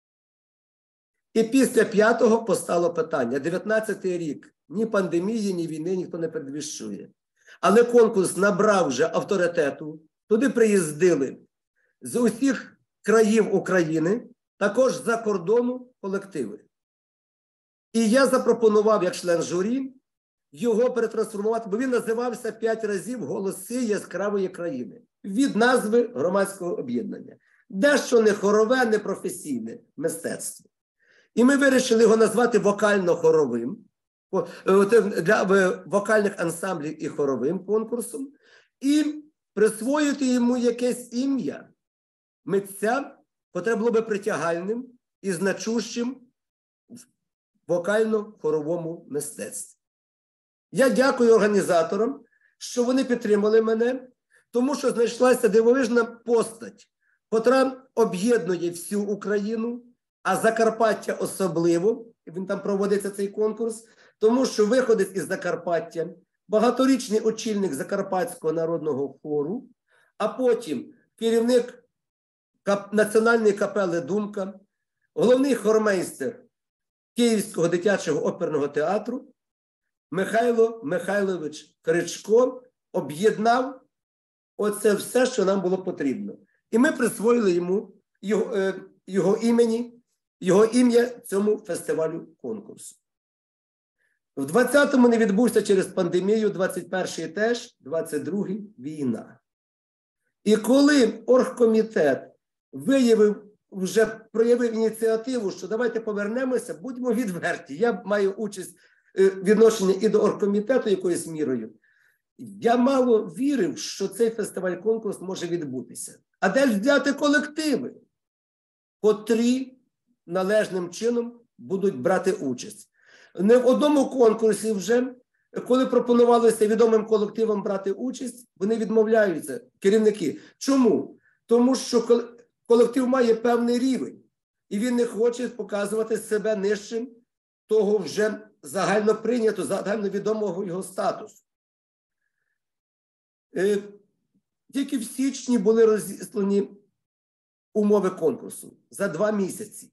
І після 5-го постало питання. 19-й рік. Ні пандемії, ні війни ніхто не передвіщує. Але конкурс набрав вже авторитету. Туди приїздили з усіх країв України, також з-за кордону колективи. І я запропонував, як член журі, його перетрансформувати, бо він називався 5 разів «Голоси яскравої країни» від назви громадського об'єднання. Дещо не хорове, не професійне мистецтво. І ми вирішили його назвати вокально-хоровим, для вокальних ансамблів і хоровим конкурсом, і присвоїти йому якесь ім'я митця, котре було би притягальним і значущим в вокально-хоровому мистецтві. Я дякую організаторам, що вони підтримали мене, тому що знайшлася дивовижна постать, котра об'єднує всю Україну, а Закарпаття особливо, і він там проводиться цей конкурс, тому що виходить із Закарпаття, багаторічний очільник Закарпатського народного хору, а потім керівник Національної капели «Думка», головний хормейстер Київського дитячого оперного театру Михайло Михайлович Кричко об'єднав оце все, що нам було потрібно. І ми присвоїли йому його ім'я цьому фестивалю конкурсу. В 20-му не відбувся через пандемію, 21-й теж, 22-й – війна. І коли оргкомітет проявив ініціативу, що давайте повернемося, будьмо відверті. Я маю участь, відношення і до оргкомітету якоюсь мірою. Я мало вірив, що цей фестиваль-конкурс може відбутися. А де ж взяти колективи, котрі належним чином будуть брати участь? Не в одному конкурсі вже, коли пропонувалося відомим колективам брати участь, вони відмовляються, керівники. Чому? Тому що колектив має певний рівень, і він не хоче показувати себе нижчим того вже загальновідомого його статусу. Тільки в січні були розіслані умови конкурсу за 2 місяці.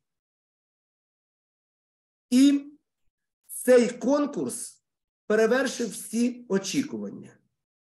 І цей конкурс перевершив всі очікування.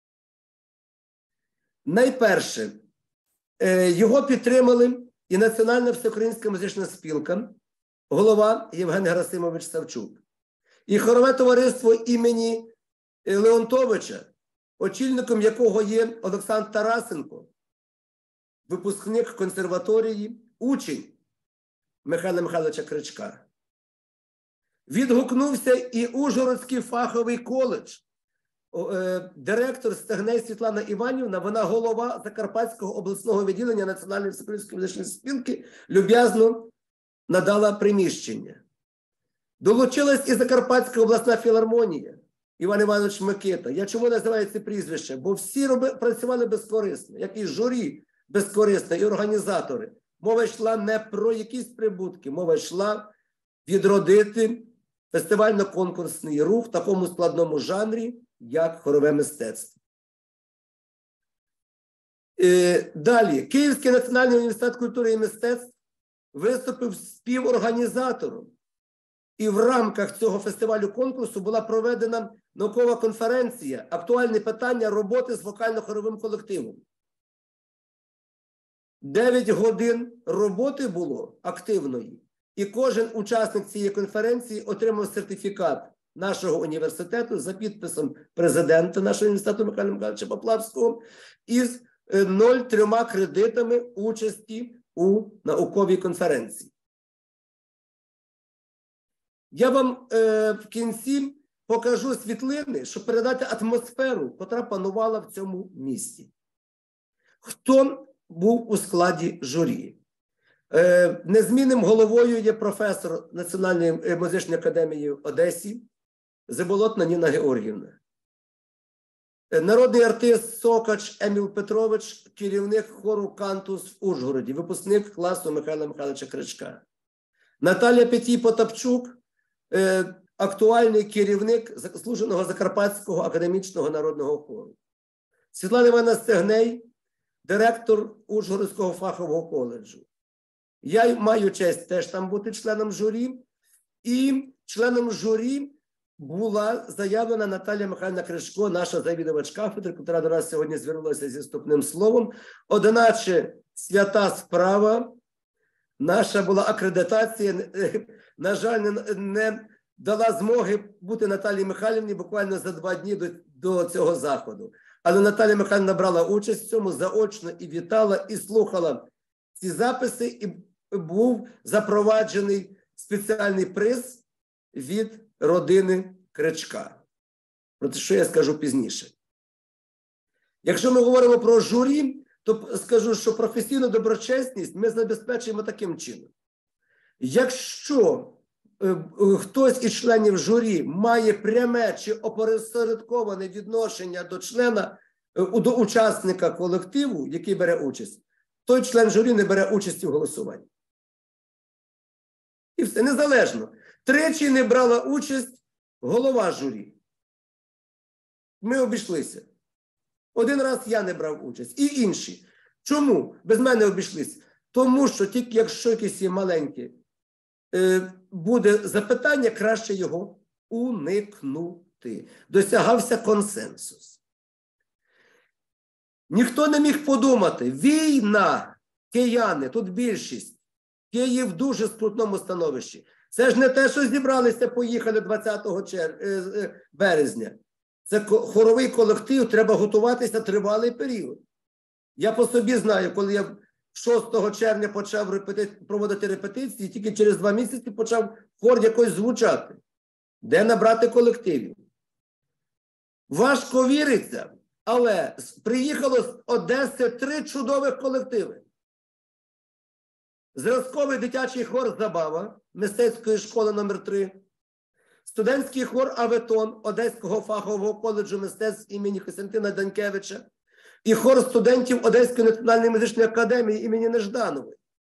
Найперше, його підтримали і Національна всеукраїнська музична спілка, голова Євген Герасимович Савчук, і хорове товариство імені Леонтовича, очільником якого є Олександр Тарасенко, випускник консерваторії, учень Михайла Михайловича Кричка. Відгукнувся і Ужгородський фаховий коледж. Директор Стегней Світлана Іванівна, вона голова Закарпатського обласного відділення Національної всеукраїнської музичної спілки, люб'язно надала приміщення. Долучилась і Закарпатська обласна філармонія, Іван Іванович Микита. Я чому називаю це прізвище? Бо всі працювали безкорисно, як і журі безкорисно, і організатори. Мова йшла не про якісь прибутки, мова йшла відродити фестивально-конкурсний рух в такому складному жанрі, як хорове мистецтво. Далі. Київський національний університет культури і мистецтв виступив співорганізатором. І в рамках цього фестивалю-конкурсу була проведена наукова конференція «Актуальні питання роботи з вокально-хоровим колективом». 9 годин роботи було активної. І кожен учасник цієї конференції отримав сертифікат нашого університету за підписом президента нашого університету Михайла Михайловича Поплавського із 0,3 кредитами участі у науковій конференції. Я вам в кінці покажу світлини, щоб передати атмосферу, яка панувала в цьому місті. Хто був у складі журі? Незмінним головою є професор Національної музичної академії в Одесі Заболотна Ніна Георгіївна. Народний артист Сокач Еміл Петрович, керівник хору «Кантус» в Ужгороді, випускник класу Михайла Михайловича Кричка. Наталія Петій-Потапчук, актуальний керівник заслуженого Закарпатського академічного народного хору. Світлана Івановна Стегней, директор Ужгородського фахового коледжу. Я маю честь теж там бути членом журі. І членом журі була заявлена Наталія Михайлівна Кричко, наша завідувач кафедри, яка до нас сьогодні звернулася зі вступним словом. Одначе свята справа, наша була акредитація, на жаль, не дала змоги бути Наталії Михайлівні буквально за 2 дні до цього заходу. Але Наталія Михайлівна брала участь в цьому заочно і вітала, і слухала ці записи, і був запроваджений спеціальний приз від родини Кричка. Про це, що я скажу пізніше. Якщо ми говоримо про журі, то скажу, що професійну доброчесність ми забезпечуємо таким чином. Якщо хтось із членів журі має пряме чи опосередковане відношення до члена, до учасника колективу, який бере участь, той член журі не бере участі в голосуванні. І все, незалежно. 3 не брала участь голова журі. Ми обійшлися. 1 раз я не брав участь. І інші. Чому без мене обійшлися? Тому що тільки якщо якесь є маленьке буде запитання, краще його уникнути. Досягався консенсус. Ніхто не міг подумати, війна, кияни, тут більшість, Київ в дуже скрутному становищі. Це ж не те, що зібралися, поїхали 20 березня. Це хоровий колектив, треба готуватися тривалий період. Я по собі знаю, коли я 6 червня почав проводити репетиції, тільки через 2 місяці почав хор якось звучати. Де набрати колективів? Важко віриться, але приїхало з Одеси 3 чудових колективи. Зразковий дитячий хор «Забава» мистецької школи номер 3, студентський хор «Аветон» Одеського фахового коледжу мистецтв імені Костянтина Данькевича і хор студентів Одеської національної музичної академії імені Нежданової.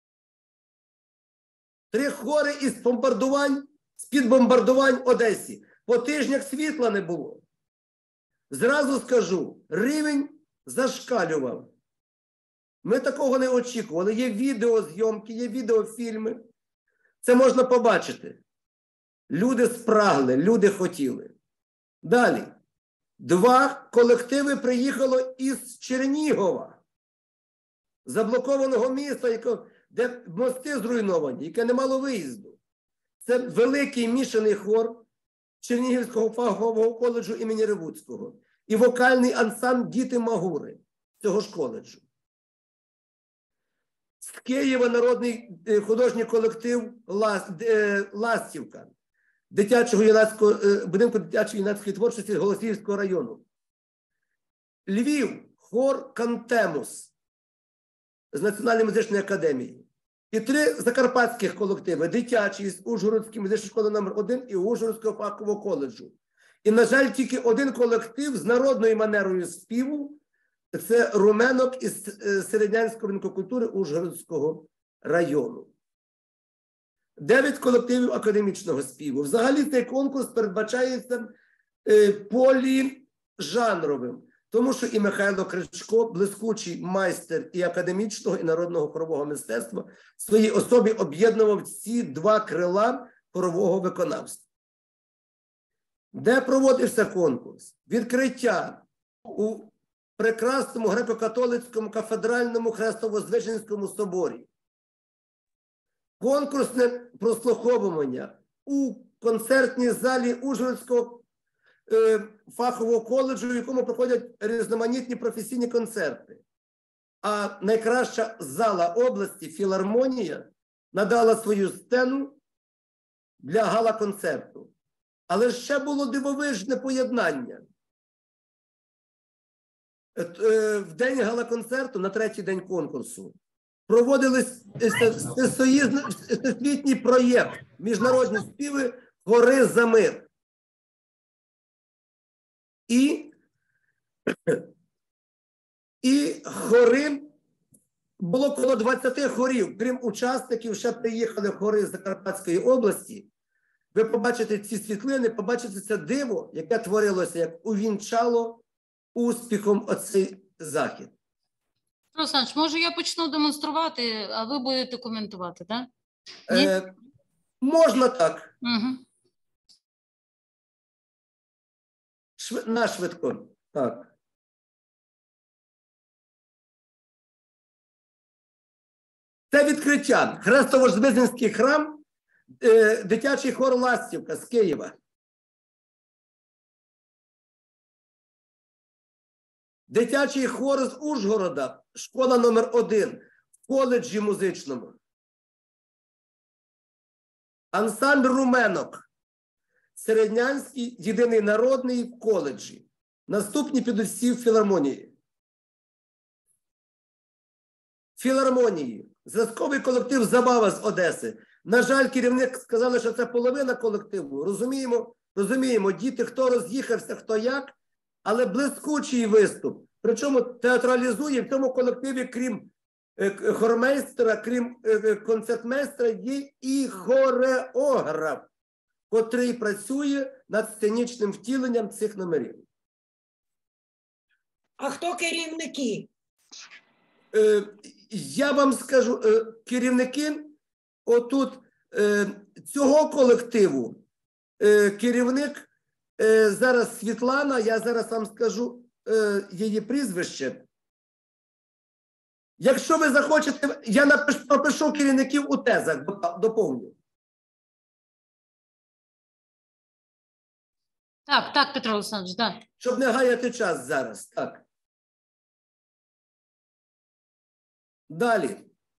3 хори із бомбардувань, з-під бомбардувань Одесі. По тижнях світла не було. Зразу скажу, рівень зашкалював. Ми такого не очікували. Є відеозйомки, є відеофільми. Це можна побачити. Люди спрагли, люди хотіли. Далі. 2 колективи приїхало із Чернігова. Заблокованого міста, де мости зруйновані, яке не мало виїзду. Це великий мішаний хор Чернігівського фахового коледжу імені Ревуцького і вокальний ансамбль «Діти Магури» цього ж коледжу. З Києва народний художній колектив «Ластівка» будинку дитячої юнацької творчості Голосіївського району. Львів, хор «Кантемус» з Національної музичної академії. І 3 закарпатських колективи, дитячі з Ужгородської музичної школи номер 1 і Ужгородського фахового коледжу. І, на жаль, тільки один колектив з народною манерою співу – це Руменок із Середнянського ринку культури Ужгородського району. 9 колективів академічного співу. Взагалі цей конкурс передбачається поліжанровим, тому що і Михайло Кричко, блискучий майстер і академічного, і народного хорового мистецтва, в своїй особі об'єднував ці два крила хорового виконавства. Де проводився конкурс? Відкриття у прекрасному греко-католицькому кафедральному Хрестово-Звиженському соборі. Конкурсне прослуховування у концертній залі Ужгородського фахового коледжу, в якому проходять різноманітні професійні концерти. А найкраща зала області, філармонія, надала свою сцену для гала-концерту. Але ще було дивовижне поєднання. В день гала-концерту, на третій день конкурсу, проводились всесвітній проєкт «Міжнародні співи Хори за мир». І хори, було коло 20 хорів. Крім учасників, ще приїхали хори з Закарпатської області. Ви побачите ці світлини, побачите це диво, яке творилося, як увінчало успіхом оцей захід. Олександр, може я почну демонструвати, а ви будете коментувати, так? Можна так. Угу. Нашвидко. Так. Це відкриття. Хрестово-Звиженський храм, дитячий хор «Ластівка» з Києва. Дитячий хор з Ужгорода, школа номер 1 в коледжі музичному. Ансамбль «Руменок», Середнянський, єдиний народний в коледжі. Наступні підуть всі в філармонії. Філармонії. Зразковий колектив «Забава» з Одеси. На жаль, керівник сказали, що це половина колективу. Розуміємо, діти, хто роз'їхався, хто як, але блискучий виступ. Причому театралізує в цьому колективі, крім хормейстера, крім концертмейстера, є і хореограф, котрий працює над сценічним втіленням цих номерів. А хто керівники? Я вам скажу, керівники отут цього колективу, керівник зараз Світлана, я зараз вам скажу її прізвище. Якщо ви захочете, я пропишу керівників у тезах, доповню. Так, Петро Олександрович, так. Щоб не гаяти час зараз, так. Далі.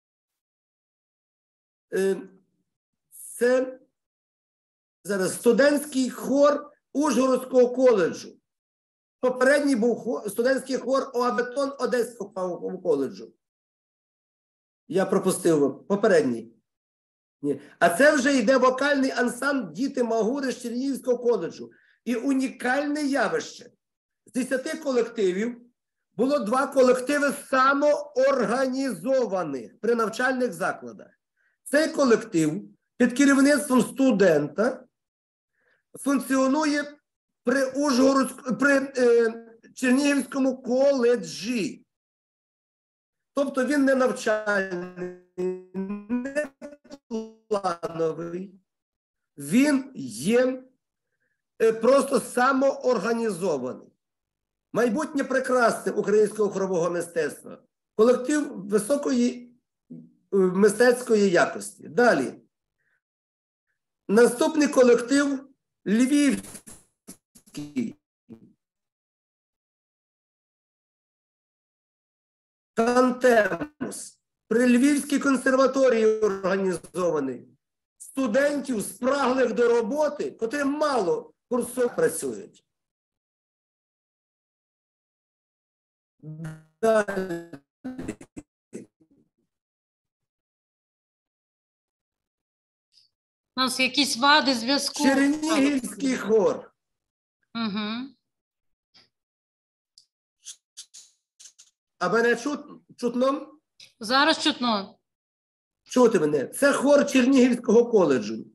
Це зараз студентський хор Ужгородського коледжу. Попередній був студентський хор ОАБетон Одеського коледжу. Я пропустив попередній. Ні. А це вже йде вокальний ансамбль «Діти Магури» з Чернігівського коледжу. І унікальне явище. З 10 колективів було 2 колективи самоорганізованих при навчальних закладах. Цей колектив під керівництвом студента функціонує при Чернігівському коледжі. Тобто він не навчальний, не плановий, він є просто самоорганізований. Майбутнє прекрасне українського хорового мистецтва. Колектив високої мистецької якості. Далі. Наступний колектив львівський. Тантемус. При Львівській консерваторії організований. Студентів, спраглих до роботи, котрі мало курсов працюють. Далі. У нас якісь вади зв'язку. Чернігівський хор. Угу. А мене чутно? Зараз чутно. Чути мене. Це хор Чернігівського коледжу.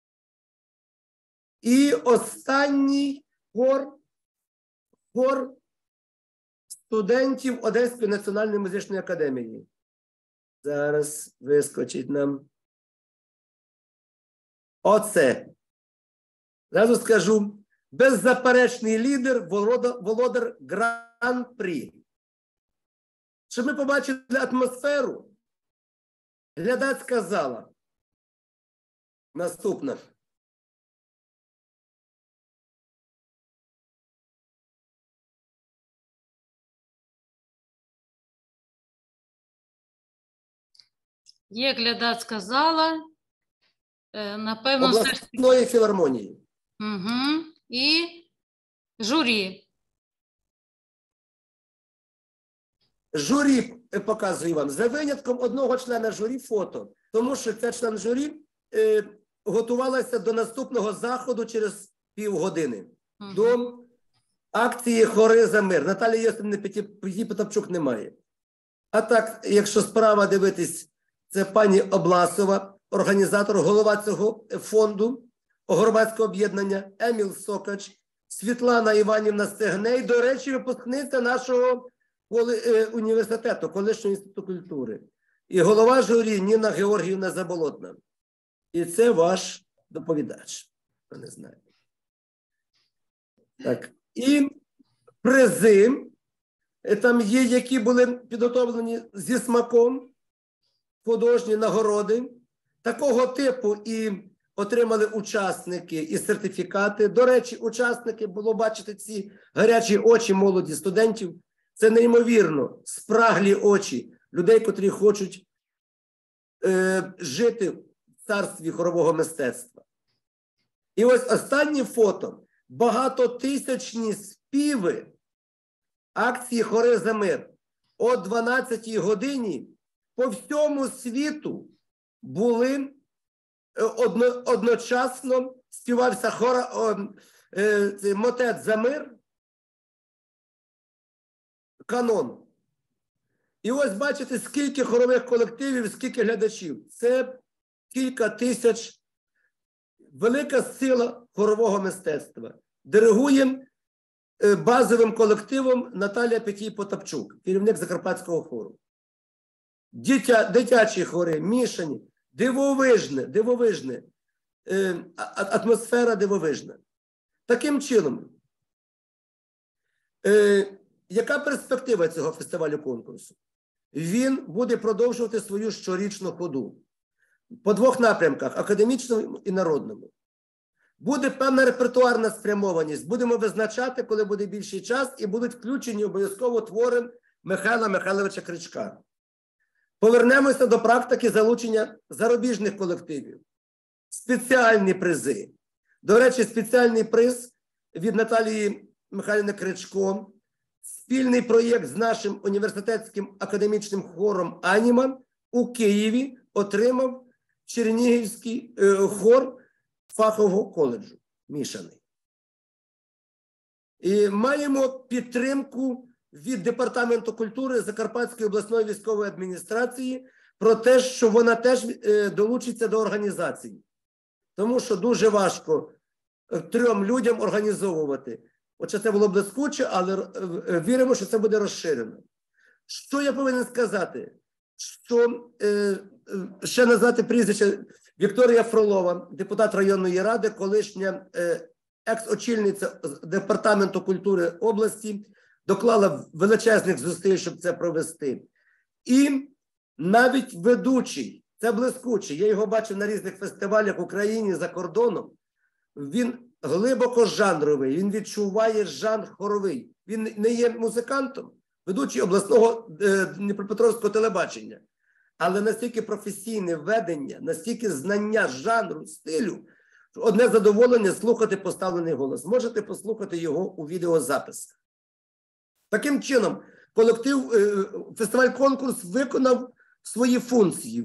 І останній хор студентів Одеської національної музичної академії. Зараз вискочить нам. Оце. Зразу скажу. Беззаперечний лідер, володар Гран-прі. Щоб ми побачили атмосферу, глядацька зала. Наступна. Є глядацька зала. Напевно, обласної філармонії. Угу. І журі. Журі показую вам. За винятком одного члена журі фото. Тому що цей член журі готувалася до наступного заходу через півгодини. До акції «Хори за мир». Наталії Йосипівни Потапчук немає. А так, якщо справа дивитись, це пані Обласова, організатор, голова цього фонду, громадського об'єднання, Еміл Сокач, Світлана Іванівна Стегней, до речі, випускниця нашого університету, колишнього інституту культури. І голова журі Ніна Георгіївна Заболотна. І це ваш доповідач. Я не знаю. Так. І призи там є, які були підготовлені зі смаком, художні нагороди. Такого типу і отримали учасники і сертифікати. До речі, учасники, було бачити ці гарячі очі молоді студентів. Це неймовірно спраглі очі людей, котрі хочуть жити в царстві хорового мистецтва. І ось останнє фото. Багатотисячні співи акції «Хори за мир» о 12-й годині по всьому світу були одночасно, співався мотет «За мир», канон. І ось бачите, скільки хорових колективів, скільки глядачів. Це кілька тисяч. Велика сила хорового мистецтва. Диригує базовим колективом Наталія Потапчук, керівник Закарпатського хору. Дитячі хори, мішані, дивовижне, атмосфера дивовижна. Таким чином, яка перспектива цього фестивалю-конкурсу? Він буде продовжувати свою щорічну ходу. По двох напрямках – академічному і народному. Буде певна репертуарна спрямованість. Будемо визначати, коли буде більший час, і будуть включені обов'язково твори Михайла Михайловича Кричка. Повернемося до практики залучення зарубіжних колективів. Спеціальні призи. До речі, спеціальний приз від Наталії Михайлівни Кричко, спільний проєкт з нашим університетським академічним хором «Аніма» у Києві отримав Чернігівський хор фахового коледжу «Мішаний». І маємо підтримку від Департаменту культури Закарпатської обласної військової адміністрації про те, що вона теж долучиться до організації. Тому що дуже важко 3 людям організовувати. Хоча це було блискуче, але віримо, що це буде розширено. Що я повинен сказати? Що ще назвати прізвище Вікторія Фролова, депутат районної ради, колишня екс-очільниця Департаменту культури області, доклала величезних зусиль, щоб це провести. І навіть ведучий, це блискучий, я його бачив на різних фестивалях в Україні, за кордоном, він глибоко жанровий, він відчуває жанр хоровий. Він не є музикантом, ведучий обласного Дніпропетровського телебачення, але настільки професійне ведення, настільки знання жанру, стилю, що одне задоволення слухати поставлений голос. Можете послухати його у відеозаписах. Таким чином, колектив, фестиваль-конкурс виконав свої функції.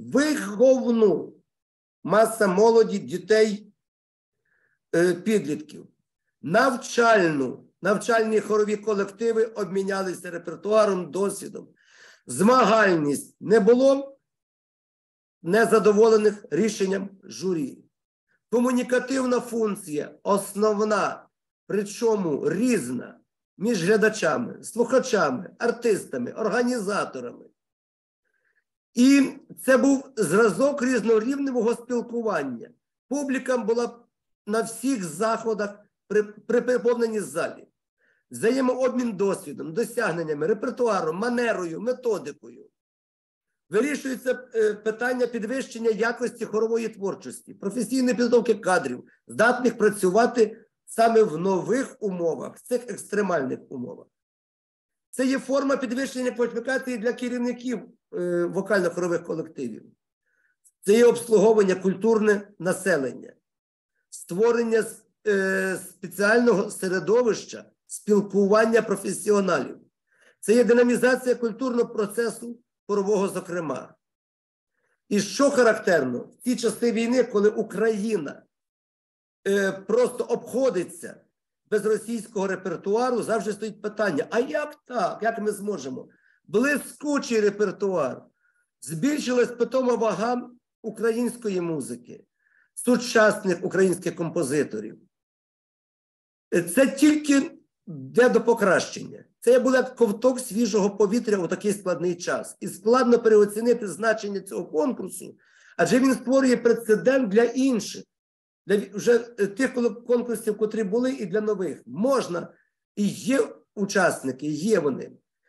Виховну. Маса молоді, дітей, підлітків. Навчальні хорові колективи обмінялися репертуаром, досвідом. Змагальність не було незадоволених рішенням журі. Комунікативна функція основна, причому різна, між глядачами, слухачами, артистами, організаторами. І це був зразок різнорівневого спілкування. Публіка була на всіх заходах при переповненій залі. Взаємообмін досвідом, досягненнями, репертуаром, манерою, методикою. Вирішується питання підвищення якості хорової творчості, професійної підготовки кадрів, здатних працювати саме в нових умовах, в цих екстремальних умовах. Це є форма підвищення кваліфікації для керівників вокально-хорових колективів. Це є обслуговування культурне населення, створення спеціального середовища, спілкування професіоналів. Це є динамізація культурного процесу хорового, зокрема. І що характерно, в ті часи війни, коли Україна просто обходиться без російського репертуару, завжди стоїть питання, а як так, як ми зможемо? Блискучий репертуар, збільшилась питома вага української музики, сучасних українських композиторів. Це тільки йде до покращення. Це було як ковток свіжого повітря у такий складний час. І складно переоцінити значення цього конкурсу, адже він створює прецедент для інших, для вже тих конкурсів, котрі були, і для нових. Можна, і є учасники, є вони.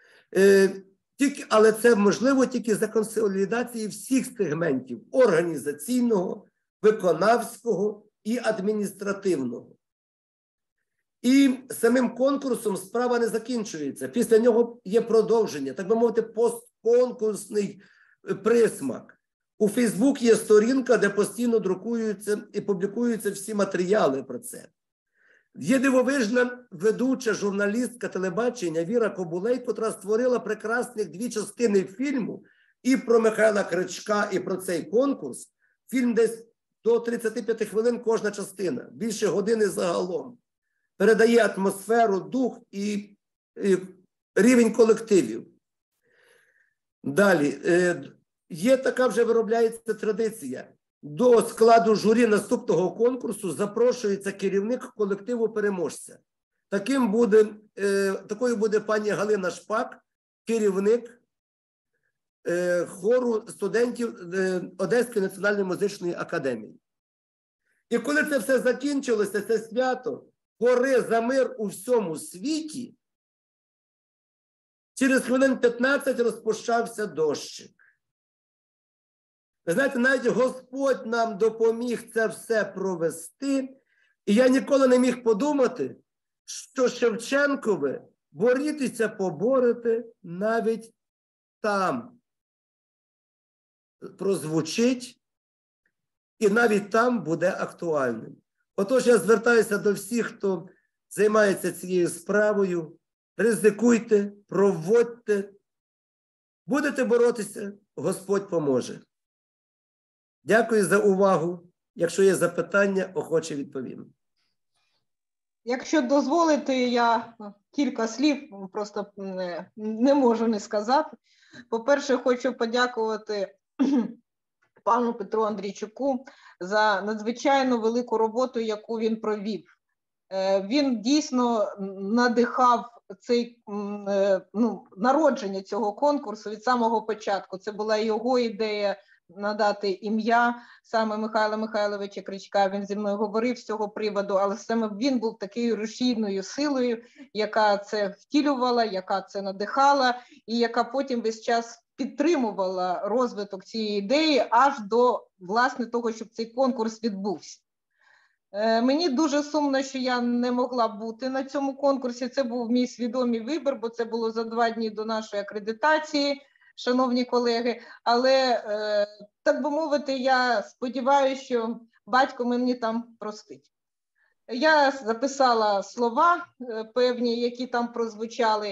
Але це можливо тільки за консолідацією всіх сегментів – організаційного, виконавського і адміністративного. І самим конкурсом справа не закінчується. Після нього є продовження, так би мовити, постконкурсний присмак. У Фейсбук є сторінка, де постійно друкуються і публікуються всі матеріали про це. Є дивовижна ведуча журналістка телебачення Віра Кобулей, котра створила прекрасних 2 частини фільму і про Михайла Кричка, і про цей конкурс. Фільм десь до 35 хвилин кожна частина, більше години загалом. Передає атмосферу, дух і рівень колективів. Далі. Є така вже виробляється традиція. До складу журі наступного конкурсу запрошується керівник колективу переможця. Такою буде пані Галина Шпак, керівник хору студентів Одеської національної музичної академії. І коли це все закінчилося, це свято, хори за мир у всьому світі, через хвилин 15 розпущався дощик. Ви знаєте, навіть Господь нам допоміг це все провести, і я ніколи не міг подумати, що Шевченкове борітися поборете навіть там прозвучить, і навіть там буде актуальним. Отож, я звертаюся до всіх, хто займається цією справою. Ризикуйте, проводьте. Будете боротися, Господь поможе. Дякую за увагу. Якщо є запитання, охоче відповім. Якщо дозволите, я кілька слів просто не можу не сказати. По-перше, хочу подякувати пану Петру Андрійчуку за надзвичайно велику роботу, яку він провів. Він дійсно надихав народження цього конкурсу від самого початку. Це була його ідея надати ім'я саме Михайла Михайловича Кричка. Він зі мною говорив з цього приводу, але саме він був такою рушійною силою, яка це втілювала, яка це надихала і яка потім весь час підтримувала розвиток цієї ідеї аж до, власне, того, щоб цей конкурс відбувся. Мені дуже сумно, що я не могла бути на цьому конкурсі. Це був мій свідомий вибір, бо це було за 2 дні до нашої акредитації, шановні колеги. Але, так би мовити, я сподіваюся, що батько мені там простить. Я записала слова певні, які там прозвучали,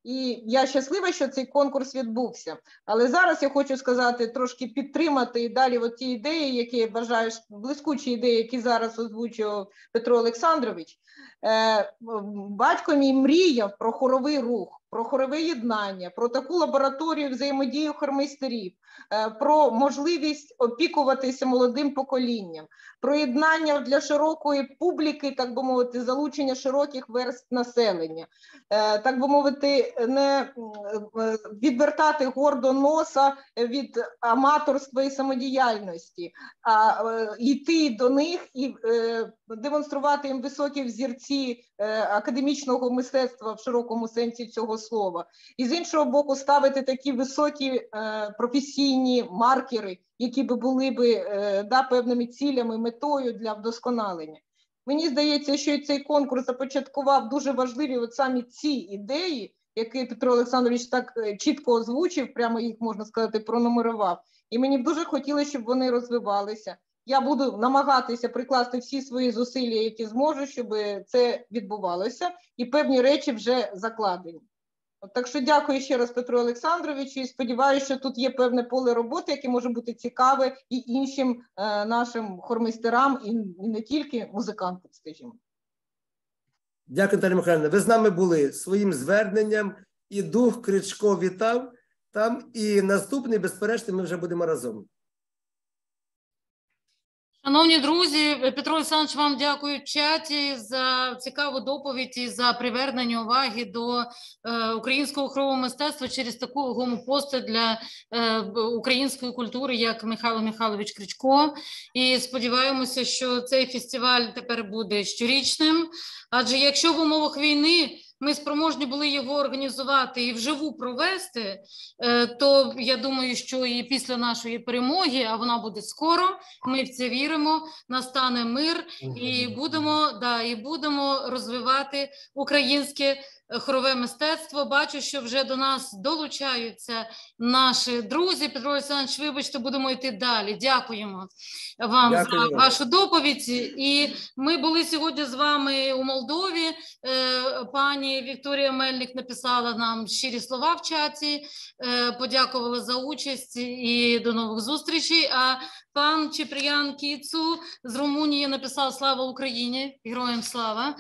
І я щаслива, що цей конкурс відбувся. Але зараз я хочу сказати, трошки підтримати і далі ті ідеї, які я вважаю, блискучі ідеї, які зараз озвучив Петро Олександрович. Батько мій мріяв про хоровий рух, про хорове єднання, про таку лабораторію взаємодії хормейстерів, про можливість опікуватися молодим поколінням, про єднання для широкої публіки, так би мовити, залучення широких верств населення, так би мовити, не відвертати гордо носа від аматорства і самодіяльності, а йти до них і демонструвати їм високі взірці академічного мистецтва в широкому сенсі цього слова. І з іншого боку ставити такі високі професійні маркери, які були певними цілями, метою для вдосконалення. Мені здається, що і цей конкурс започаткував дуже важливі самі ці ідеї, які Петро Олександрович так чітко озвучив, прямо їх, можна сказати, пронумерував. І мені б дуже хотілося, щоб вони розвивалися. Я буду намагатися прикласти всі свої зусилля, які зможу, щоб це відбувалося, і певні речі вже закладені. Так що дякую ще раз Петру Олександровичу і сподіваюся, що тут є певне поле роботи, яке може бути цікаве і іншим нашим хормейстерам, і не тільки музикантам, скажімо. Дякую, Наталія Михайлівна. Ви з нами були своїм зверненням, і дух Кричко вітав там, і наступний, безперечно, ми вже будемо разом. Шановні друзі, Петро Олександрович, вам дякую в чаті за цікаву доповідь і за привернення уваги до українського хорового мистецтва через таку гомопостать для української культури, як Михайло Михайлович Кричко. І сподіваємося, що цей фестиваль тепер буде щорічним, адже якщо в умовах війни ми спроможні були його організувати і вживу провести, то я думаю, що і після нашої перемоги, а вона буде скоро, ми в це віримо, настане мир і будемо розвивати українське хорове мистецтво. Бачу, що вже до нас долучаються наші друзі. Петро Олександрович, вибачте, будемо йти далі. Дякуємо вам за вашу доповідь. І ми були сьогодні з вами у Молдові. Пані Вікторія Мельник написала нам щирі слова в чаті, подякувала за участь і до нових зустрічей. А пан Чіпріян Кіцу з Румунії написав «Слава Україні! Героям слава!».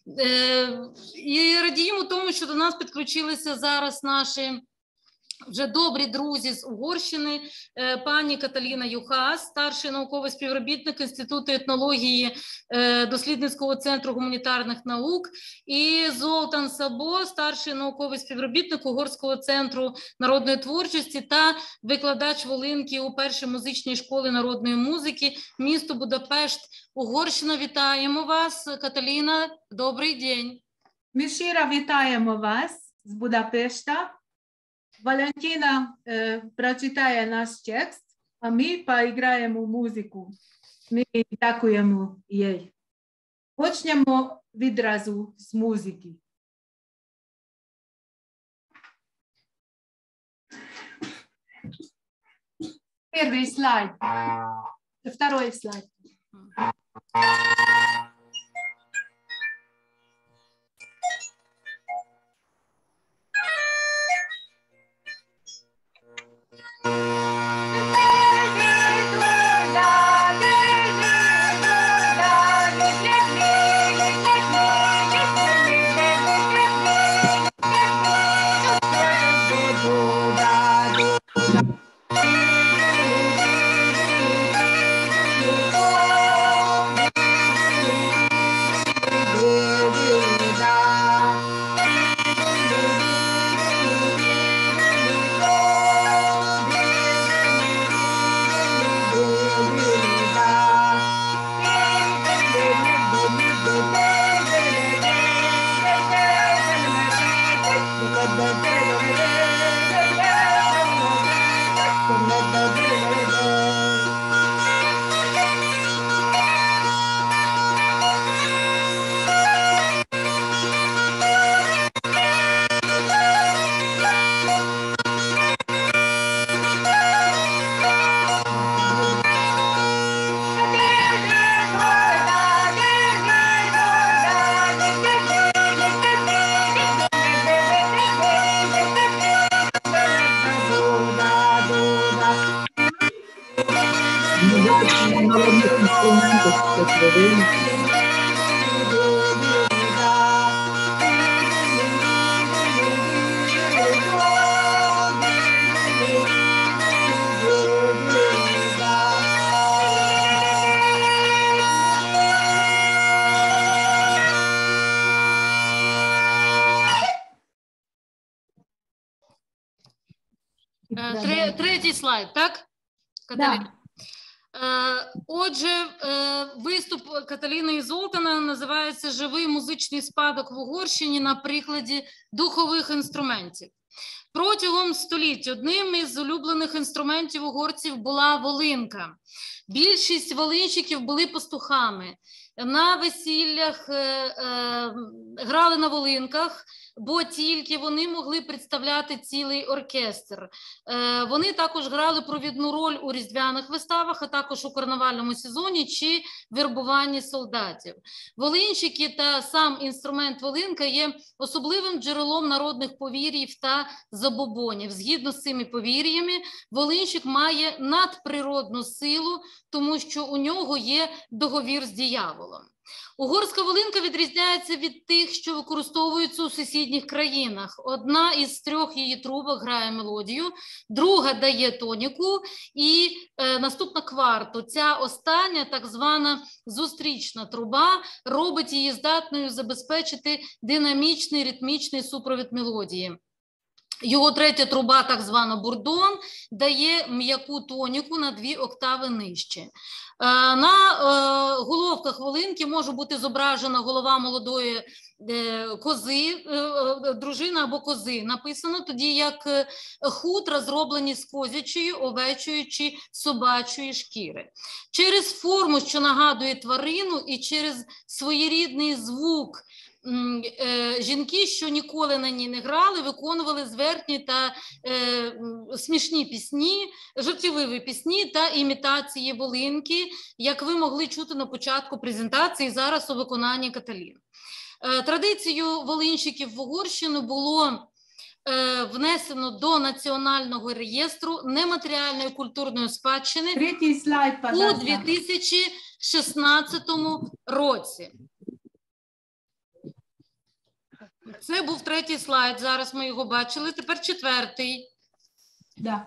І радіємо тому, що до нас підключилися зараз наші вже добрі друзі з Угорщини, пані Каталіна Юхас, старший науковий співробітник Інституту етнології Дослідницького центру гуманітарних наук, і Золтан Сабо, старший науковий співробітник Угорського центру народної творчості та викладач волинки у першій музичній школі народної музики, місто Будапешт, Угорщина. Вітаємо вас, Каталіна, добрий день. Ми щиро вітаємо вас з Будапешта. Валентина прочитає наш текст, а ми поіграємо музику. Ми дякуємо їй. Почнемо відразу з музики. Перший слайд. Второй слайд. 10 хвилин. Третій слайд, так? Катерина? Отже, виступ Каталіни і Золтана називається «Живий музичний спадок в Угорщині на прикладі духових інструментів». Протягом століть одним із улюблених інструментів угорців була волинка. Більшість волинщиків були пастухами. На весіллях грали на волинках, бо тільки вони могли представляти цілий оркестр. Вони також грали провідну роль у різдвяних виставах, а також у карнавальному сезоні чи вербуванні солдатів. Волинщики та сам інструмент волинка є особливим джерелом народних повір'їв та забобонів. Згідно з цими повір'ями, волинщик має надприродну силу, тому що у нього є договір з дияволом. Угорська волинка відрізняється від тих, що використовуються у сусідніх країнах. Одна із 3 її трубок грає мелодію, друга дає тоніку і наступна кварту. Ця остання, так звана зустрічна труба, робить її здатною забезпечити динамічний ритмічний супровід мелодії. Його третя труба, так звана бурдон, дає м'яку тоніку на 2 октави нижче. На головках волинки може бути зображена голова молодої кози, дружина або кози написано, тоді як хутра зроблені з козячої, овечої чи собачої шкіри. Через форму, що нагадує тварину, і через своєрідний звук жінки, що ніколи на ній не грали, виконували зверхні та смішні пісні, жартівливі пісні та імітації волинки, як ви могли чути на початку презентації, зараз у виконанні Каталіни. Традицію волинщиків в Угорщину було внесено до Національного реєстру нематеріальної культурної спадщини у 2016 році. Це був 3-й слайд, зараз ми його бачили, тепер 4-й. Да.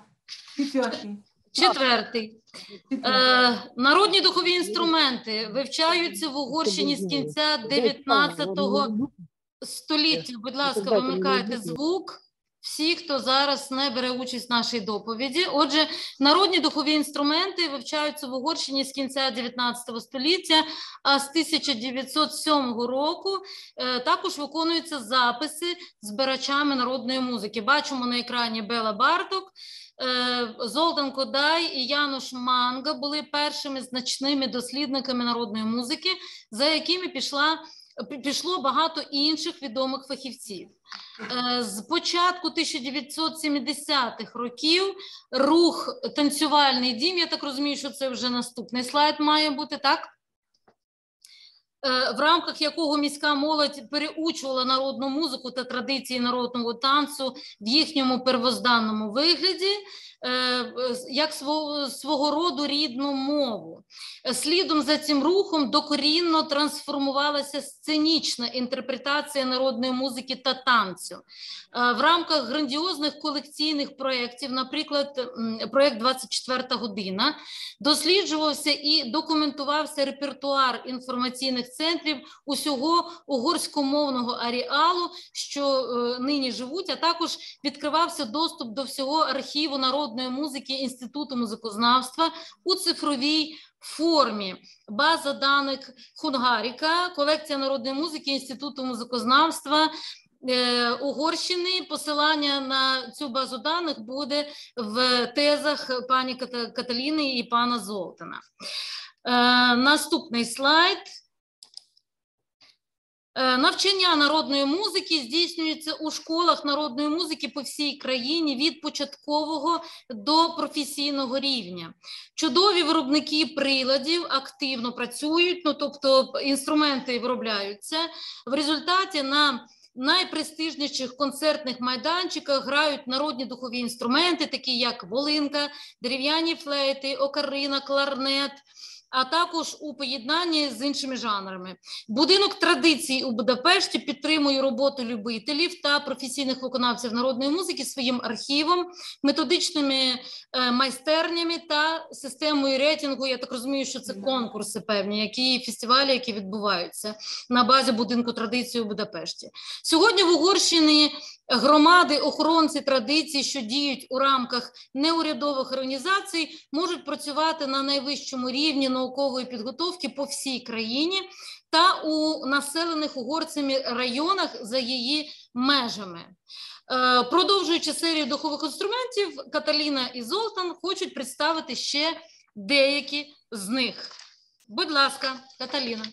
4-й. Народні духові інструменти вивчаються в Угорщині з кінця 19 століття. Будь ласка, вимикайте звук. Всі, хто зараз не бере участь в нашій доповіді. Отже, народні духові інструменти вивчаються в Угорщині з кінця 19 століття, а з 1907 року також виконуються записи збирачами народної музики. Бачимо на екрані Бела Барток, Золтан Кодай і Януш Манга були першими значними дослідниками народної музики, за якими пішло багато інших відомих фахівців. З початку 1970-х років рух «Танцювальний дім», я так розумію, що це вже наступний слайд має бути, так? В рамках якого міська молодь переучувала народну музику та традиції народного танцю в їхньому первозданному вигляді, як свого роду рідну мову. Слідом за цим рухом докорінно трансформувалася сценічна інтерпретація народної музики та танцю. В рамках грандіозних колекційних проєктів, наприклад, проєкт «24 година», досліджувався і документувався репертуар інформаційних центрів усього угорськомовного ареалу, що нині живуть, а також відкривався доступ до всього архіву народної музики Інституту музикознавства у цифровій формі. База даних Хунгаріка, колекція народної музики Інституту музикознавства Угорщини. Посилання на цю базу даних буде в тезах пані Каталіни і пана Золтана. Наступний слайд. Навчання народної музики здійснюється у школах народної музики по всій країні від початкового до професійного рівня. Чудові виробники приладів активно працюють, тобто інструменти виробляються. В результаті на найпрестижніших концертних майданчиках грають народні духові інструменти, такі як волинка, дерев'яні флейти, окарина, кларнет, а також у поєднанні з іншими жанрами. Будинок традицій у Будапешті підтримує роботу любителів та професійних виконавців народної музики своїм архівом, методичними майстернями та системою рейтингу. Я так розумію, що це конкурси певні, фестивалі, які відбуваються на базі будинку традицій у Будапешті. Сьогодні в Угорщині громади, охоронці традицій, що діють у рамках неурядових організацій, можуть працювати на найвищому рівні наукової підготовки по всій країні та у населених угорцями районах за її межами. Продовжуючи серію духових інструментів, Каталіна і Золтан хочуть представити ще деякі з них. Будь ласка, Каталіна.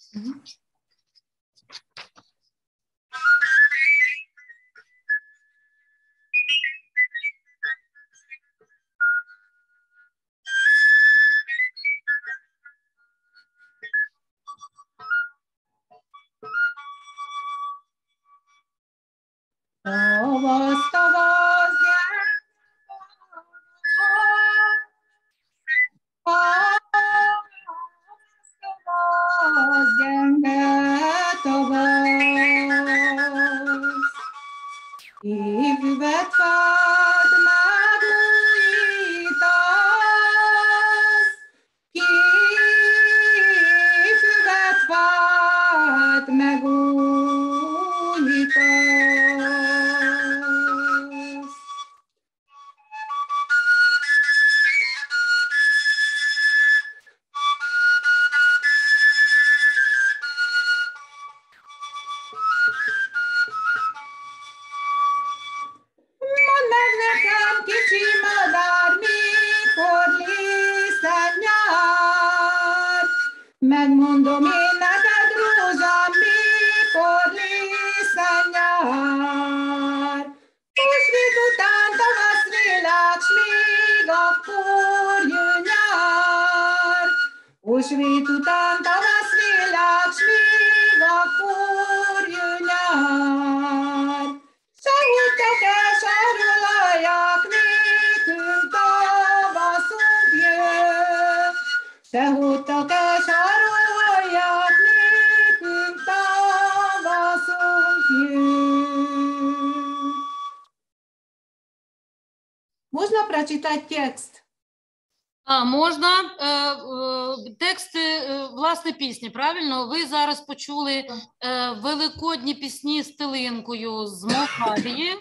Megmondom én neked, rózsám, mikor lesz a nyár. Húsvét után tavasz világ, s még akkor jön nyár. Húsvét után tavasz világ, s még akkor jön nyár. Sehogy tekes arulajak, nékünk tavaszunk jön. Sehogy tekes arulajak, nékünk tavaszunk jön. Можно прочитать текст? Можна. Текст, власне, пісні, правильно? Ви зараз почули великодні пісні з Тилинкою з Молдавії.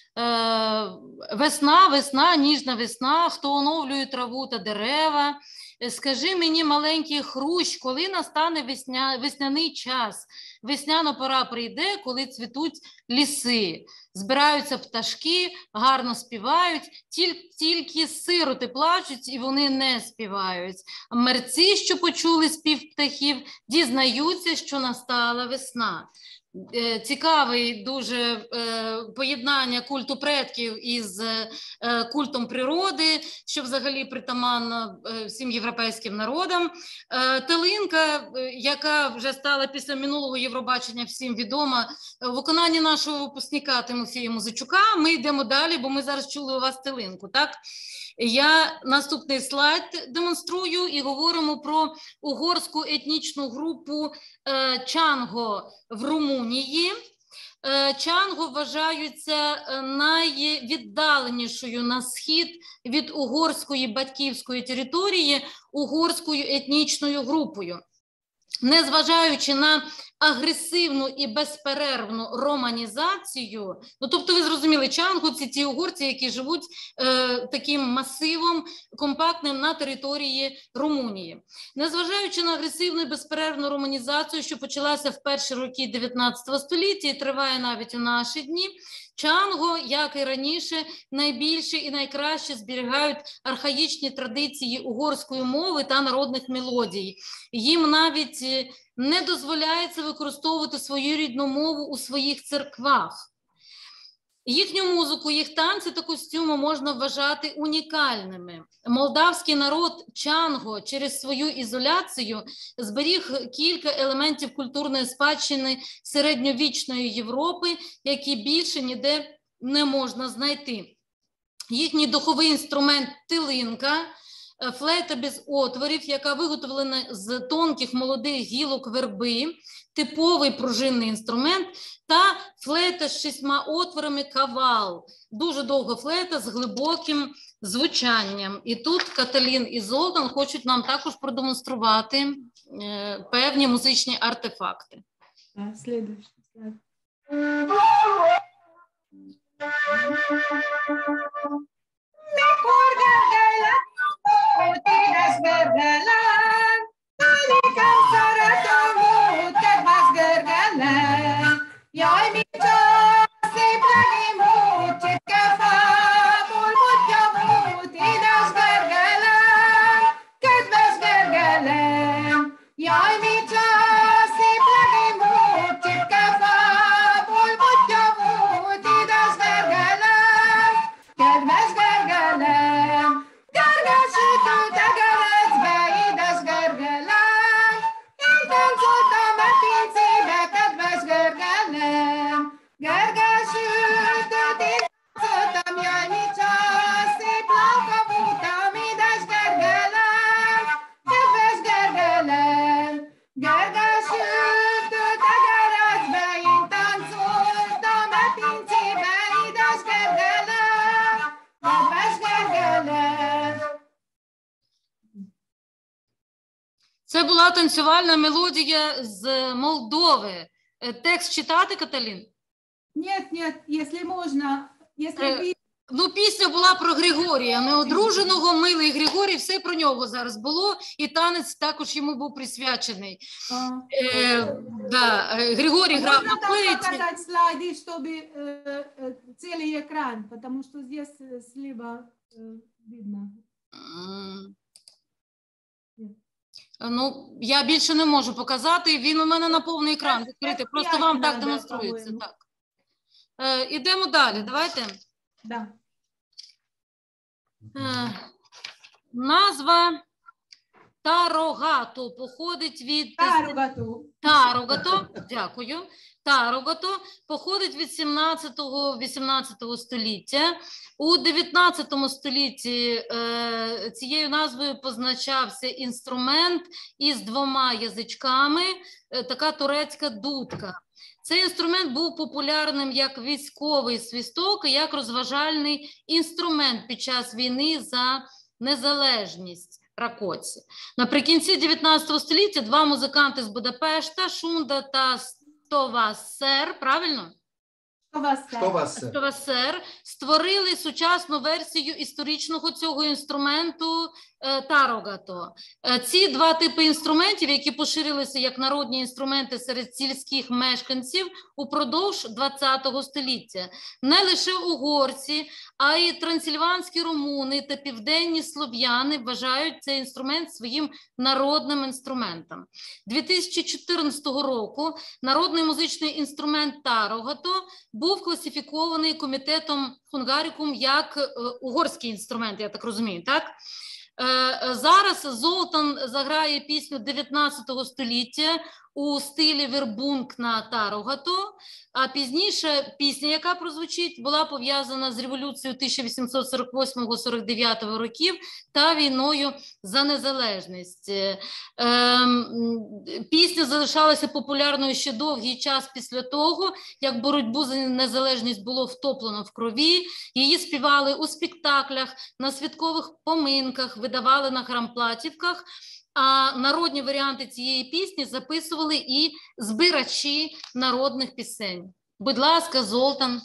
Весна, весна, ніжна весна, хто оновлює траву та дерева. Скажи мені, маленький хрущ, коли настане весняний час? Весняна пора прийде, коли цвітуть ліси. Збираються пташки, гарно співають, тільки сироти плачуть і вони не співають. Мерці, що почули спів птахів, дізнаються, що настала весна. Цікавий дуже поєднання культу предків із культом природи, що взагалі притаманно всім європейським народам. Тилинка, яка вже стала після минулого Євробачення всім відома, в виконанні нашого випускника Тимофія Музичука. Ми йдемо далі, бо ми зараз чули у вас Тилинку, так? Я наступний слайд демонструю і говоримо про угорську етнічну групу Чанго в Румунії. Чанго вважаються найвіддаленішою на схід від угорської батьківської території угорською етнічною групою. Незважаючи на агресивну і безперервну романізацію, ну, тобто ви зрозуміли, Чанго – це ті угорці, які живуть таким масивом компактним на території Румунії. Незважаючи на агресивну і безперервну романізацію, що почалася в перші роки 19 століття і триває навіть у наші дні, Чанго, як і раніше, найбільше і найкраще зберігають архаїчні традиції угорської мови та народних мелодій. Їм навіть не дозволяється використовувати свою рідну мову у своїх церквах. Їхню музику, їх танці та костюми можна вважати унікальними. Молдавський народ Чанго через свою ізоляцію зберіг кілька елементів культурної спадщини середньовічної Європи, які більше ніде не можна знайти. Їхній духовий інструмент Тилинка флейта без отворів, яка виготовлена з тонких молодих гілок верби, типовий пружинний інструмент, та флейта з 6 отворами кавал. Дуже довга флейта з глибоким звучанням. І тут Каталін і Золтан хочуть нам також продемонструвати певні музичні артефакти. Следующий слайд. Це була танцювальна мелодія з Молдови. Текст читати, Каталін? Нет, если можно, если вы... Ну, пісня була про Григорія, неодруженого, милий Григорій, все про нього зараз було, і танець також йому був присвячений. Григорій грав на флейті. Можно показать слайды, чтобы целый экран, потому что здесь слева видно. Ну, я більше не можу показати, він у мене на повний екран відкритий, просто вам так демонструється. Так. Ідемо далі, давайте. Да. Назва Тарогато походить від... Тарогато, дякую. Тарогато походить від 17-18 століття. У 19 столітті цією назвою позначався інструмент із 2 язичками, така турецька дудка. Цей інструмент був популярним як військовий свисток і як розважальний інструмент під час війни за незалежність Ракоці. Наприкінці 19 століття 2 музиканти з Будапешта, Шунда та Стовасер, правильно? Стовасер створили сучасну версію історичного цього інструменту Тарогато. Ці 2 типи інструментів, які поширилися як народні інструменти серед сільських мешканців упродовж ХХ століття. Не лише угорці, а й трансильванські румуни та південні слов'яни вважають цей інструмент своїм народним інструментом. 2014 року народний музичний інструмент Тарогато був класифікований комітетом Хунгарікум як угорський інструмент, я так розумію, так? Зараз Золтан заграє пісню 19 століття у стилі вербунг на Тарогато, а пізніше пісня, яка прозвучить, була пов'язана з революцією 1848-49 років та війною за незалежність. Пісня залишалася популярною ще довгий час після того, як боротьбу за незалежність було втоплено в крові. Її співали у спектаклях, на святкових поминках, видавали на храмплатівках, а народні варіанти цієї пісні записували і збирачі народних пісень. Будь ласка, Золтан.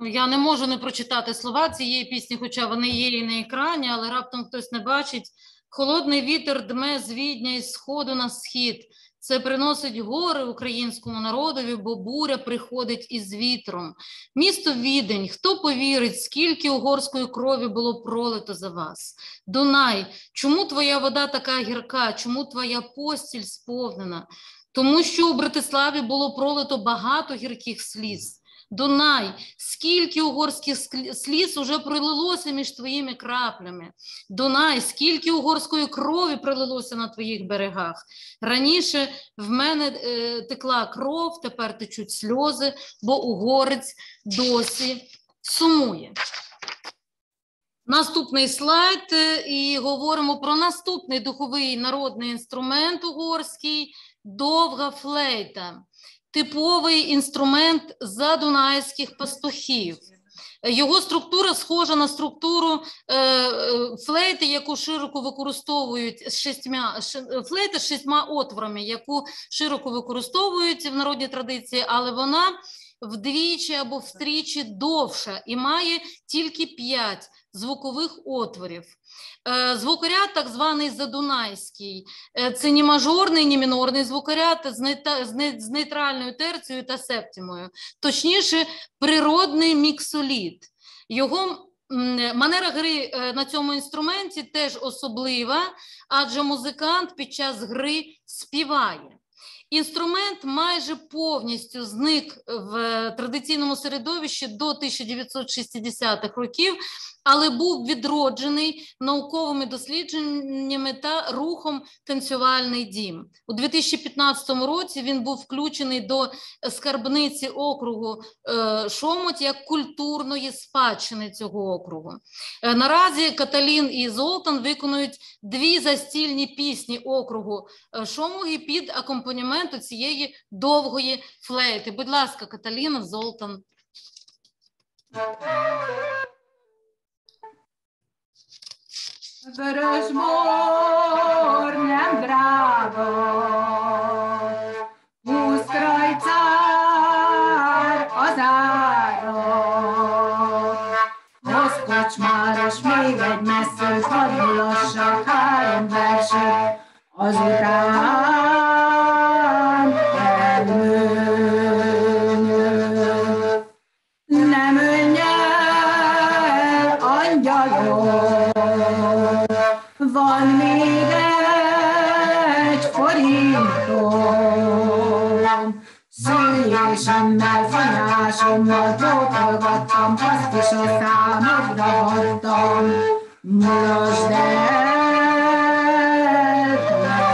Я не можу не прочитати слова цієї пісні, хоча вони є і на екрані, але раптом хтось не бачить. Холодний вітер дме з Відня із сходу на схід. Це приносить горе українському народові, бо буря приходить із вітром. Місто Відень, хто повірить, скільки угорської крові було пролито за вас? Дунай, чому твоя вода така гірка, чому твоя постіль сповнена? Тому що у Братиславі було пролито багато гірких сліз. Дунай, скільки угорських сліз уже пролилося між твоїми краплями. Дунай, скільки угорської крові пролилося на твоїх берегах. Раніше в мене текла кров, тепер течуть сльози, бо угорець досі сумує. Наступний слайд, і говоримо про наступний духовий народний інструмент угорський – довга флейта. Типовий інструмент задунайських пастухів. Його структура схожа на структуру флейти, яку широко використовують флейта з 6 отворами, яку широко використовують в народній традиції, але вона вдвічі або втричі довша і має тільки 5 звукових отворів. Звукоряд так званий задунайський. Це ні мажорний, ні мінорний звукоряд з нейтральною терцією та септимою. Точніше, природний міксоліт. Його манера гри на цьому інструменті теж особлива, адже музикант під час гри співає. Інструмент майже повністю зник в традиційному середовищі до 1960-х років, але був відроджений науковими дослідженнями та рухом «Танцювальний дім». У 2015 році він був включений до скарбниці округу Шомот як культурної спадщини цього округу. Наразі Каталін і Золтан виконують 2 застільні пісні округу Шомоги під акомпанементу цієї довгої флейти. Будь ласка, Каталіна, Золтан. Vörös bor nem drága, 20 krajcár az ára. Hoz kocsmáros még egy messzőt, hadd mulassak 3 verset, azután elmúlt. Nem ölj el, angyalom, van még egy forintom, szülésemmel, fanyásommal trótolgattam, azt is a számodra hagytam. Mulasd el, nem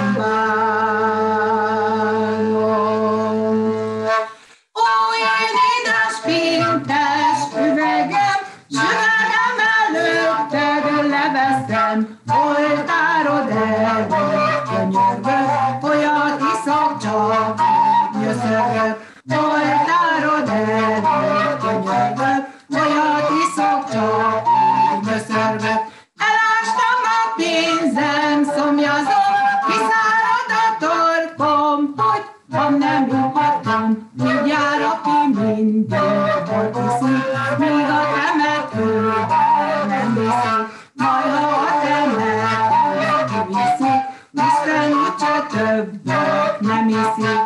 bánom. Olyan édes, pintes üvegem, süvegem előtted leveszem, oltárod elvegyek, könyörgök, olyat iszok, csak nyöszörgök. Oltárod elvegyek, könyörgök, olyat iszok, csak nyöszörgök. Elástam a pénzem, szomjazom, kiszárad a torkom, hogy van nem nyughatom, mindjárt aki mindenhol viszik, míg a temetőben nem viszik. Majd ha a temetőben kiviszik, Isten úgyse többet nem iszik.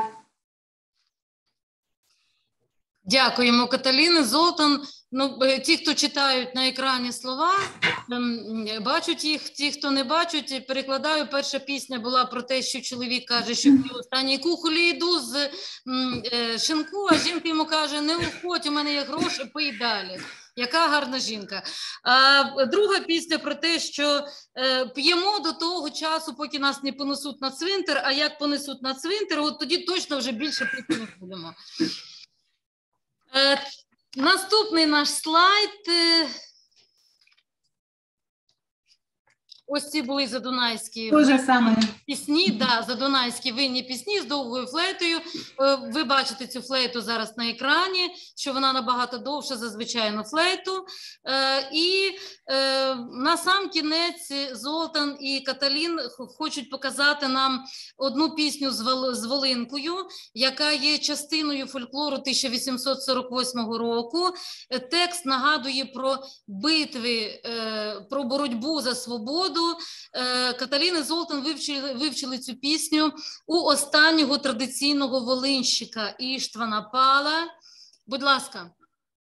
Дякуємо, Каталіни. Золтан, ну, ті, хто читають на екрані слова, бачать їх, ті, хто не бачать, перекладаю. Перша пісня була про те, що чоловік каже, що в останній кухолі йду з шинку, а жінка йому каже, не уходь, у мене є гроші, пий далі. Яка гарна жінка. Друга пісня про те, що п'ємо до того часу, поки нас не понесуть на цвинтар, а як понесуть на цвинтар, от тоді точно вже більше пити не будемо. Наступний наш слайд. Ось ці були задунайські Те же саме. пісні, да, задунайські винні пісні з довгою флейтою. Ви бачите цю флейту зараз на екрані, що вона набагато довша за звичайну флейту. І на сам кінець Золтан і Каталін хочуть показати нам одну пісню з волинкою, яка є частиною фольклору 1848 року. Текст нагадує про битви, про боротьбу за свободу. Каталін і Золтан вивчили цю пісню у останнього традиційного волинщика Іштвана Пала. Будь ласка.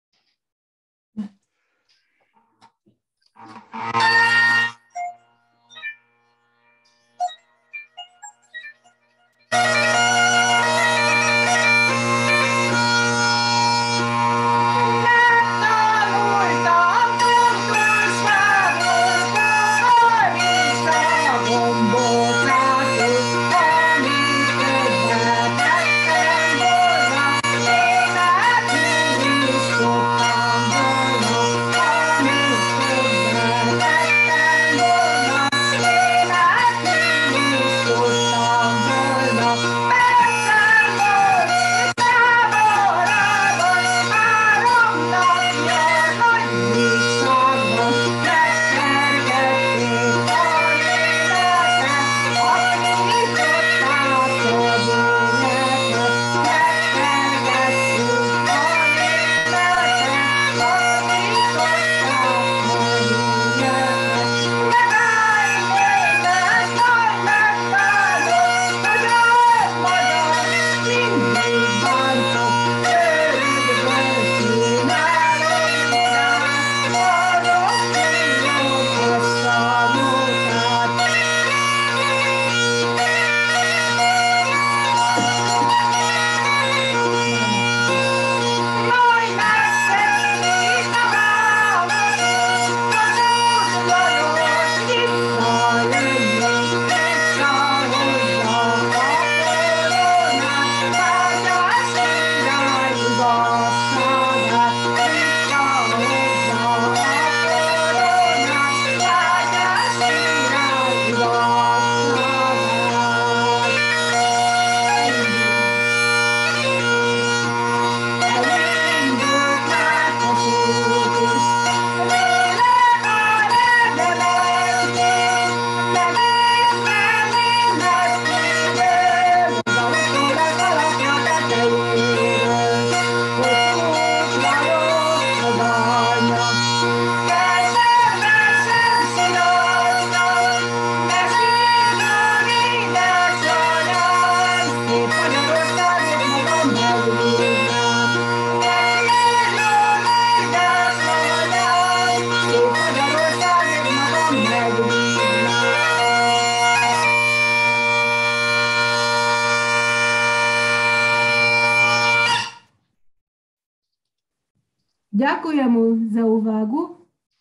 Дякуємо за увагу.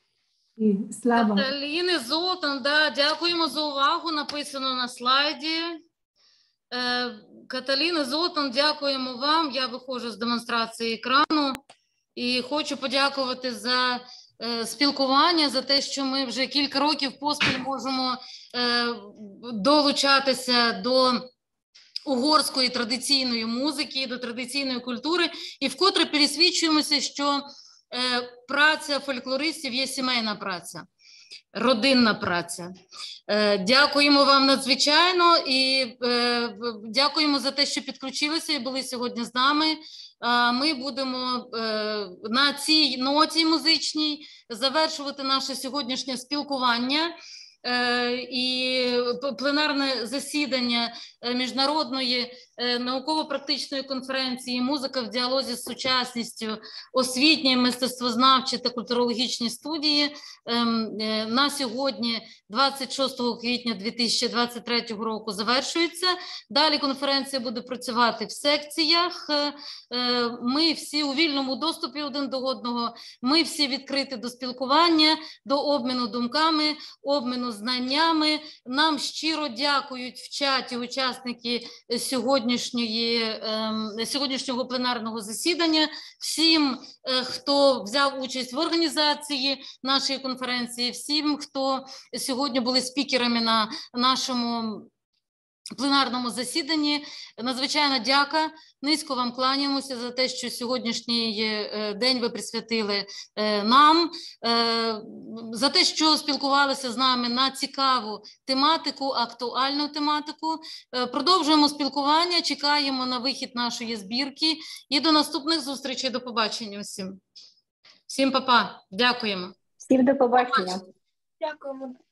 І слава. Каталін і Золтан, да, дякуємо за увагу, написано на слайді. Каталін і Золтан, дякуємо вам. Я виходжу з демонстрації екрану і хочу подякувати за спілкування, за те, що ми вже кілька років поспіль можемо долучатися до угорської традиційної музики, до традиційної культури, і вкотре пересвідчуємося, що праця фольклористів є сімейна праця, родинна праця. Дякуємо вам надзвичайно і дякуємо за те, що підключилися і були сьогодні з нами. Ми будемо на цій ноті музичній завершувати наше сьогоднішнє спілкування і пленарне засідання міжнародної науково-практичної конференції «Музика в діалозі з сучасністю. Освітні, мистецтвознавчі та культурологічні студії» на сьогодні, 26 квітня 2023 року, завершується. Далі конференція буде працювати в секціях. Ми всі у вільному доступі один до одного. Ми всі відкриті до спілкування, до обміну думками, обміну знаннями. Нам щиро дякують в чаті учасники сьогодні сьогоднішнього пленарного засідання, всім, хто взяв участь в організації нашої конференції, всім, хто сьогодні були спікерами на нашому пленарному засіданні. Надзвичайно дяка. Низько вам кланяємося за те, що сьогоднішній день ви присвятили нам, за те, що спілкувалися з нами на цікаву тематику, актуальну тематику. Продовжуємо спілкування, чекаємо на вихід нашої збірки і до наступних зустрічей. До побачення всім. Всім па-па. Дякуємо. Всім до побачення. Дякуємо.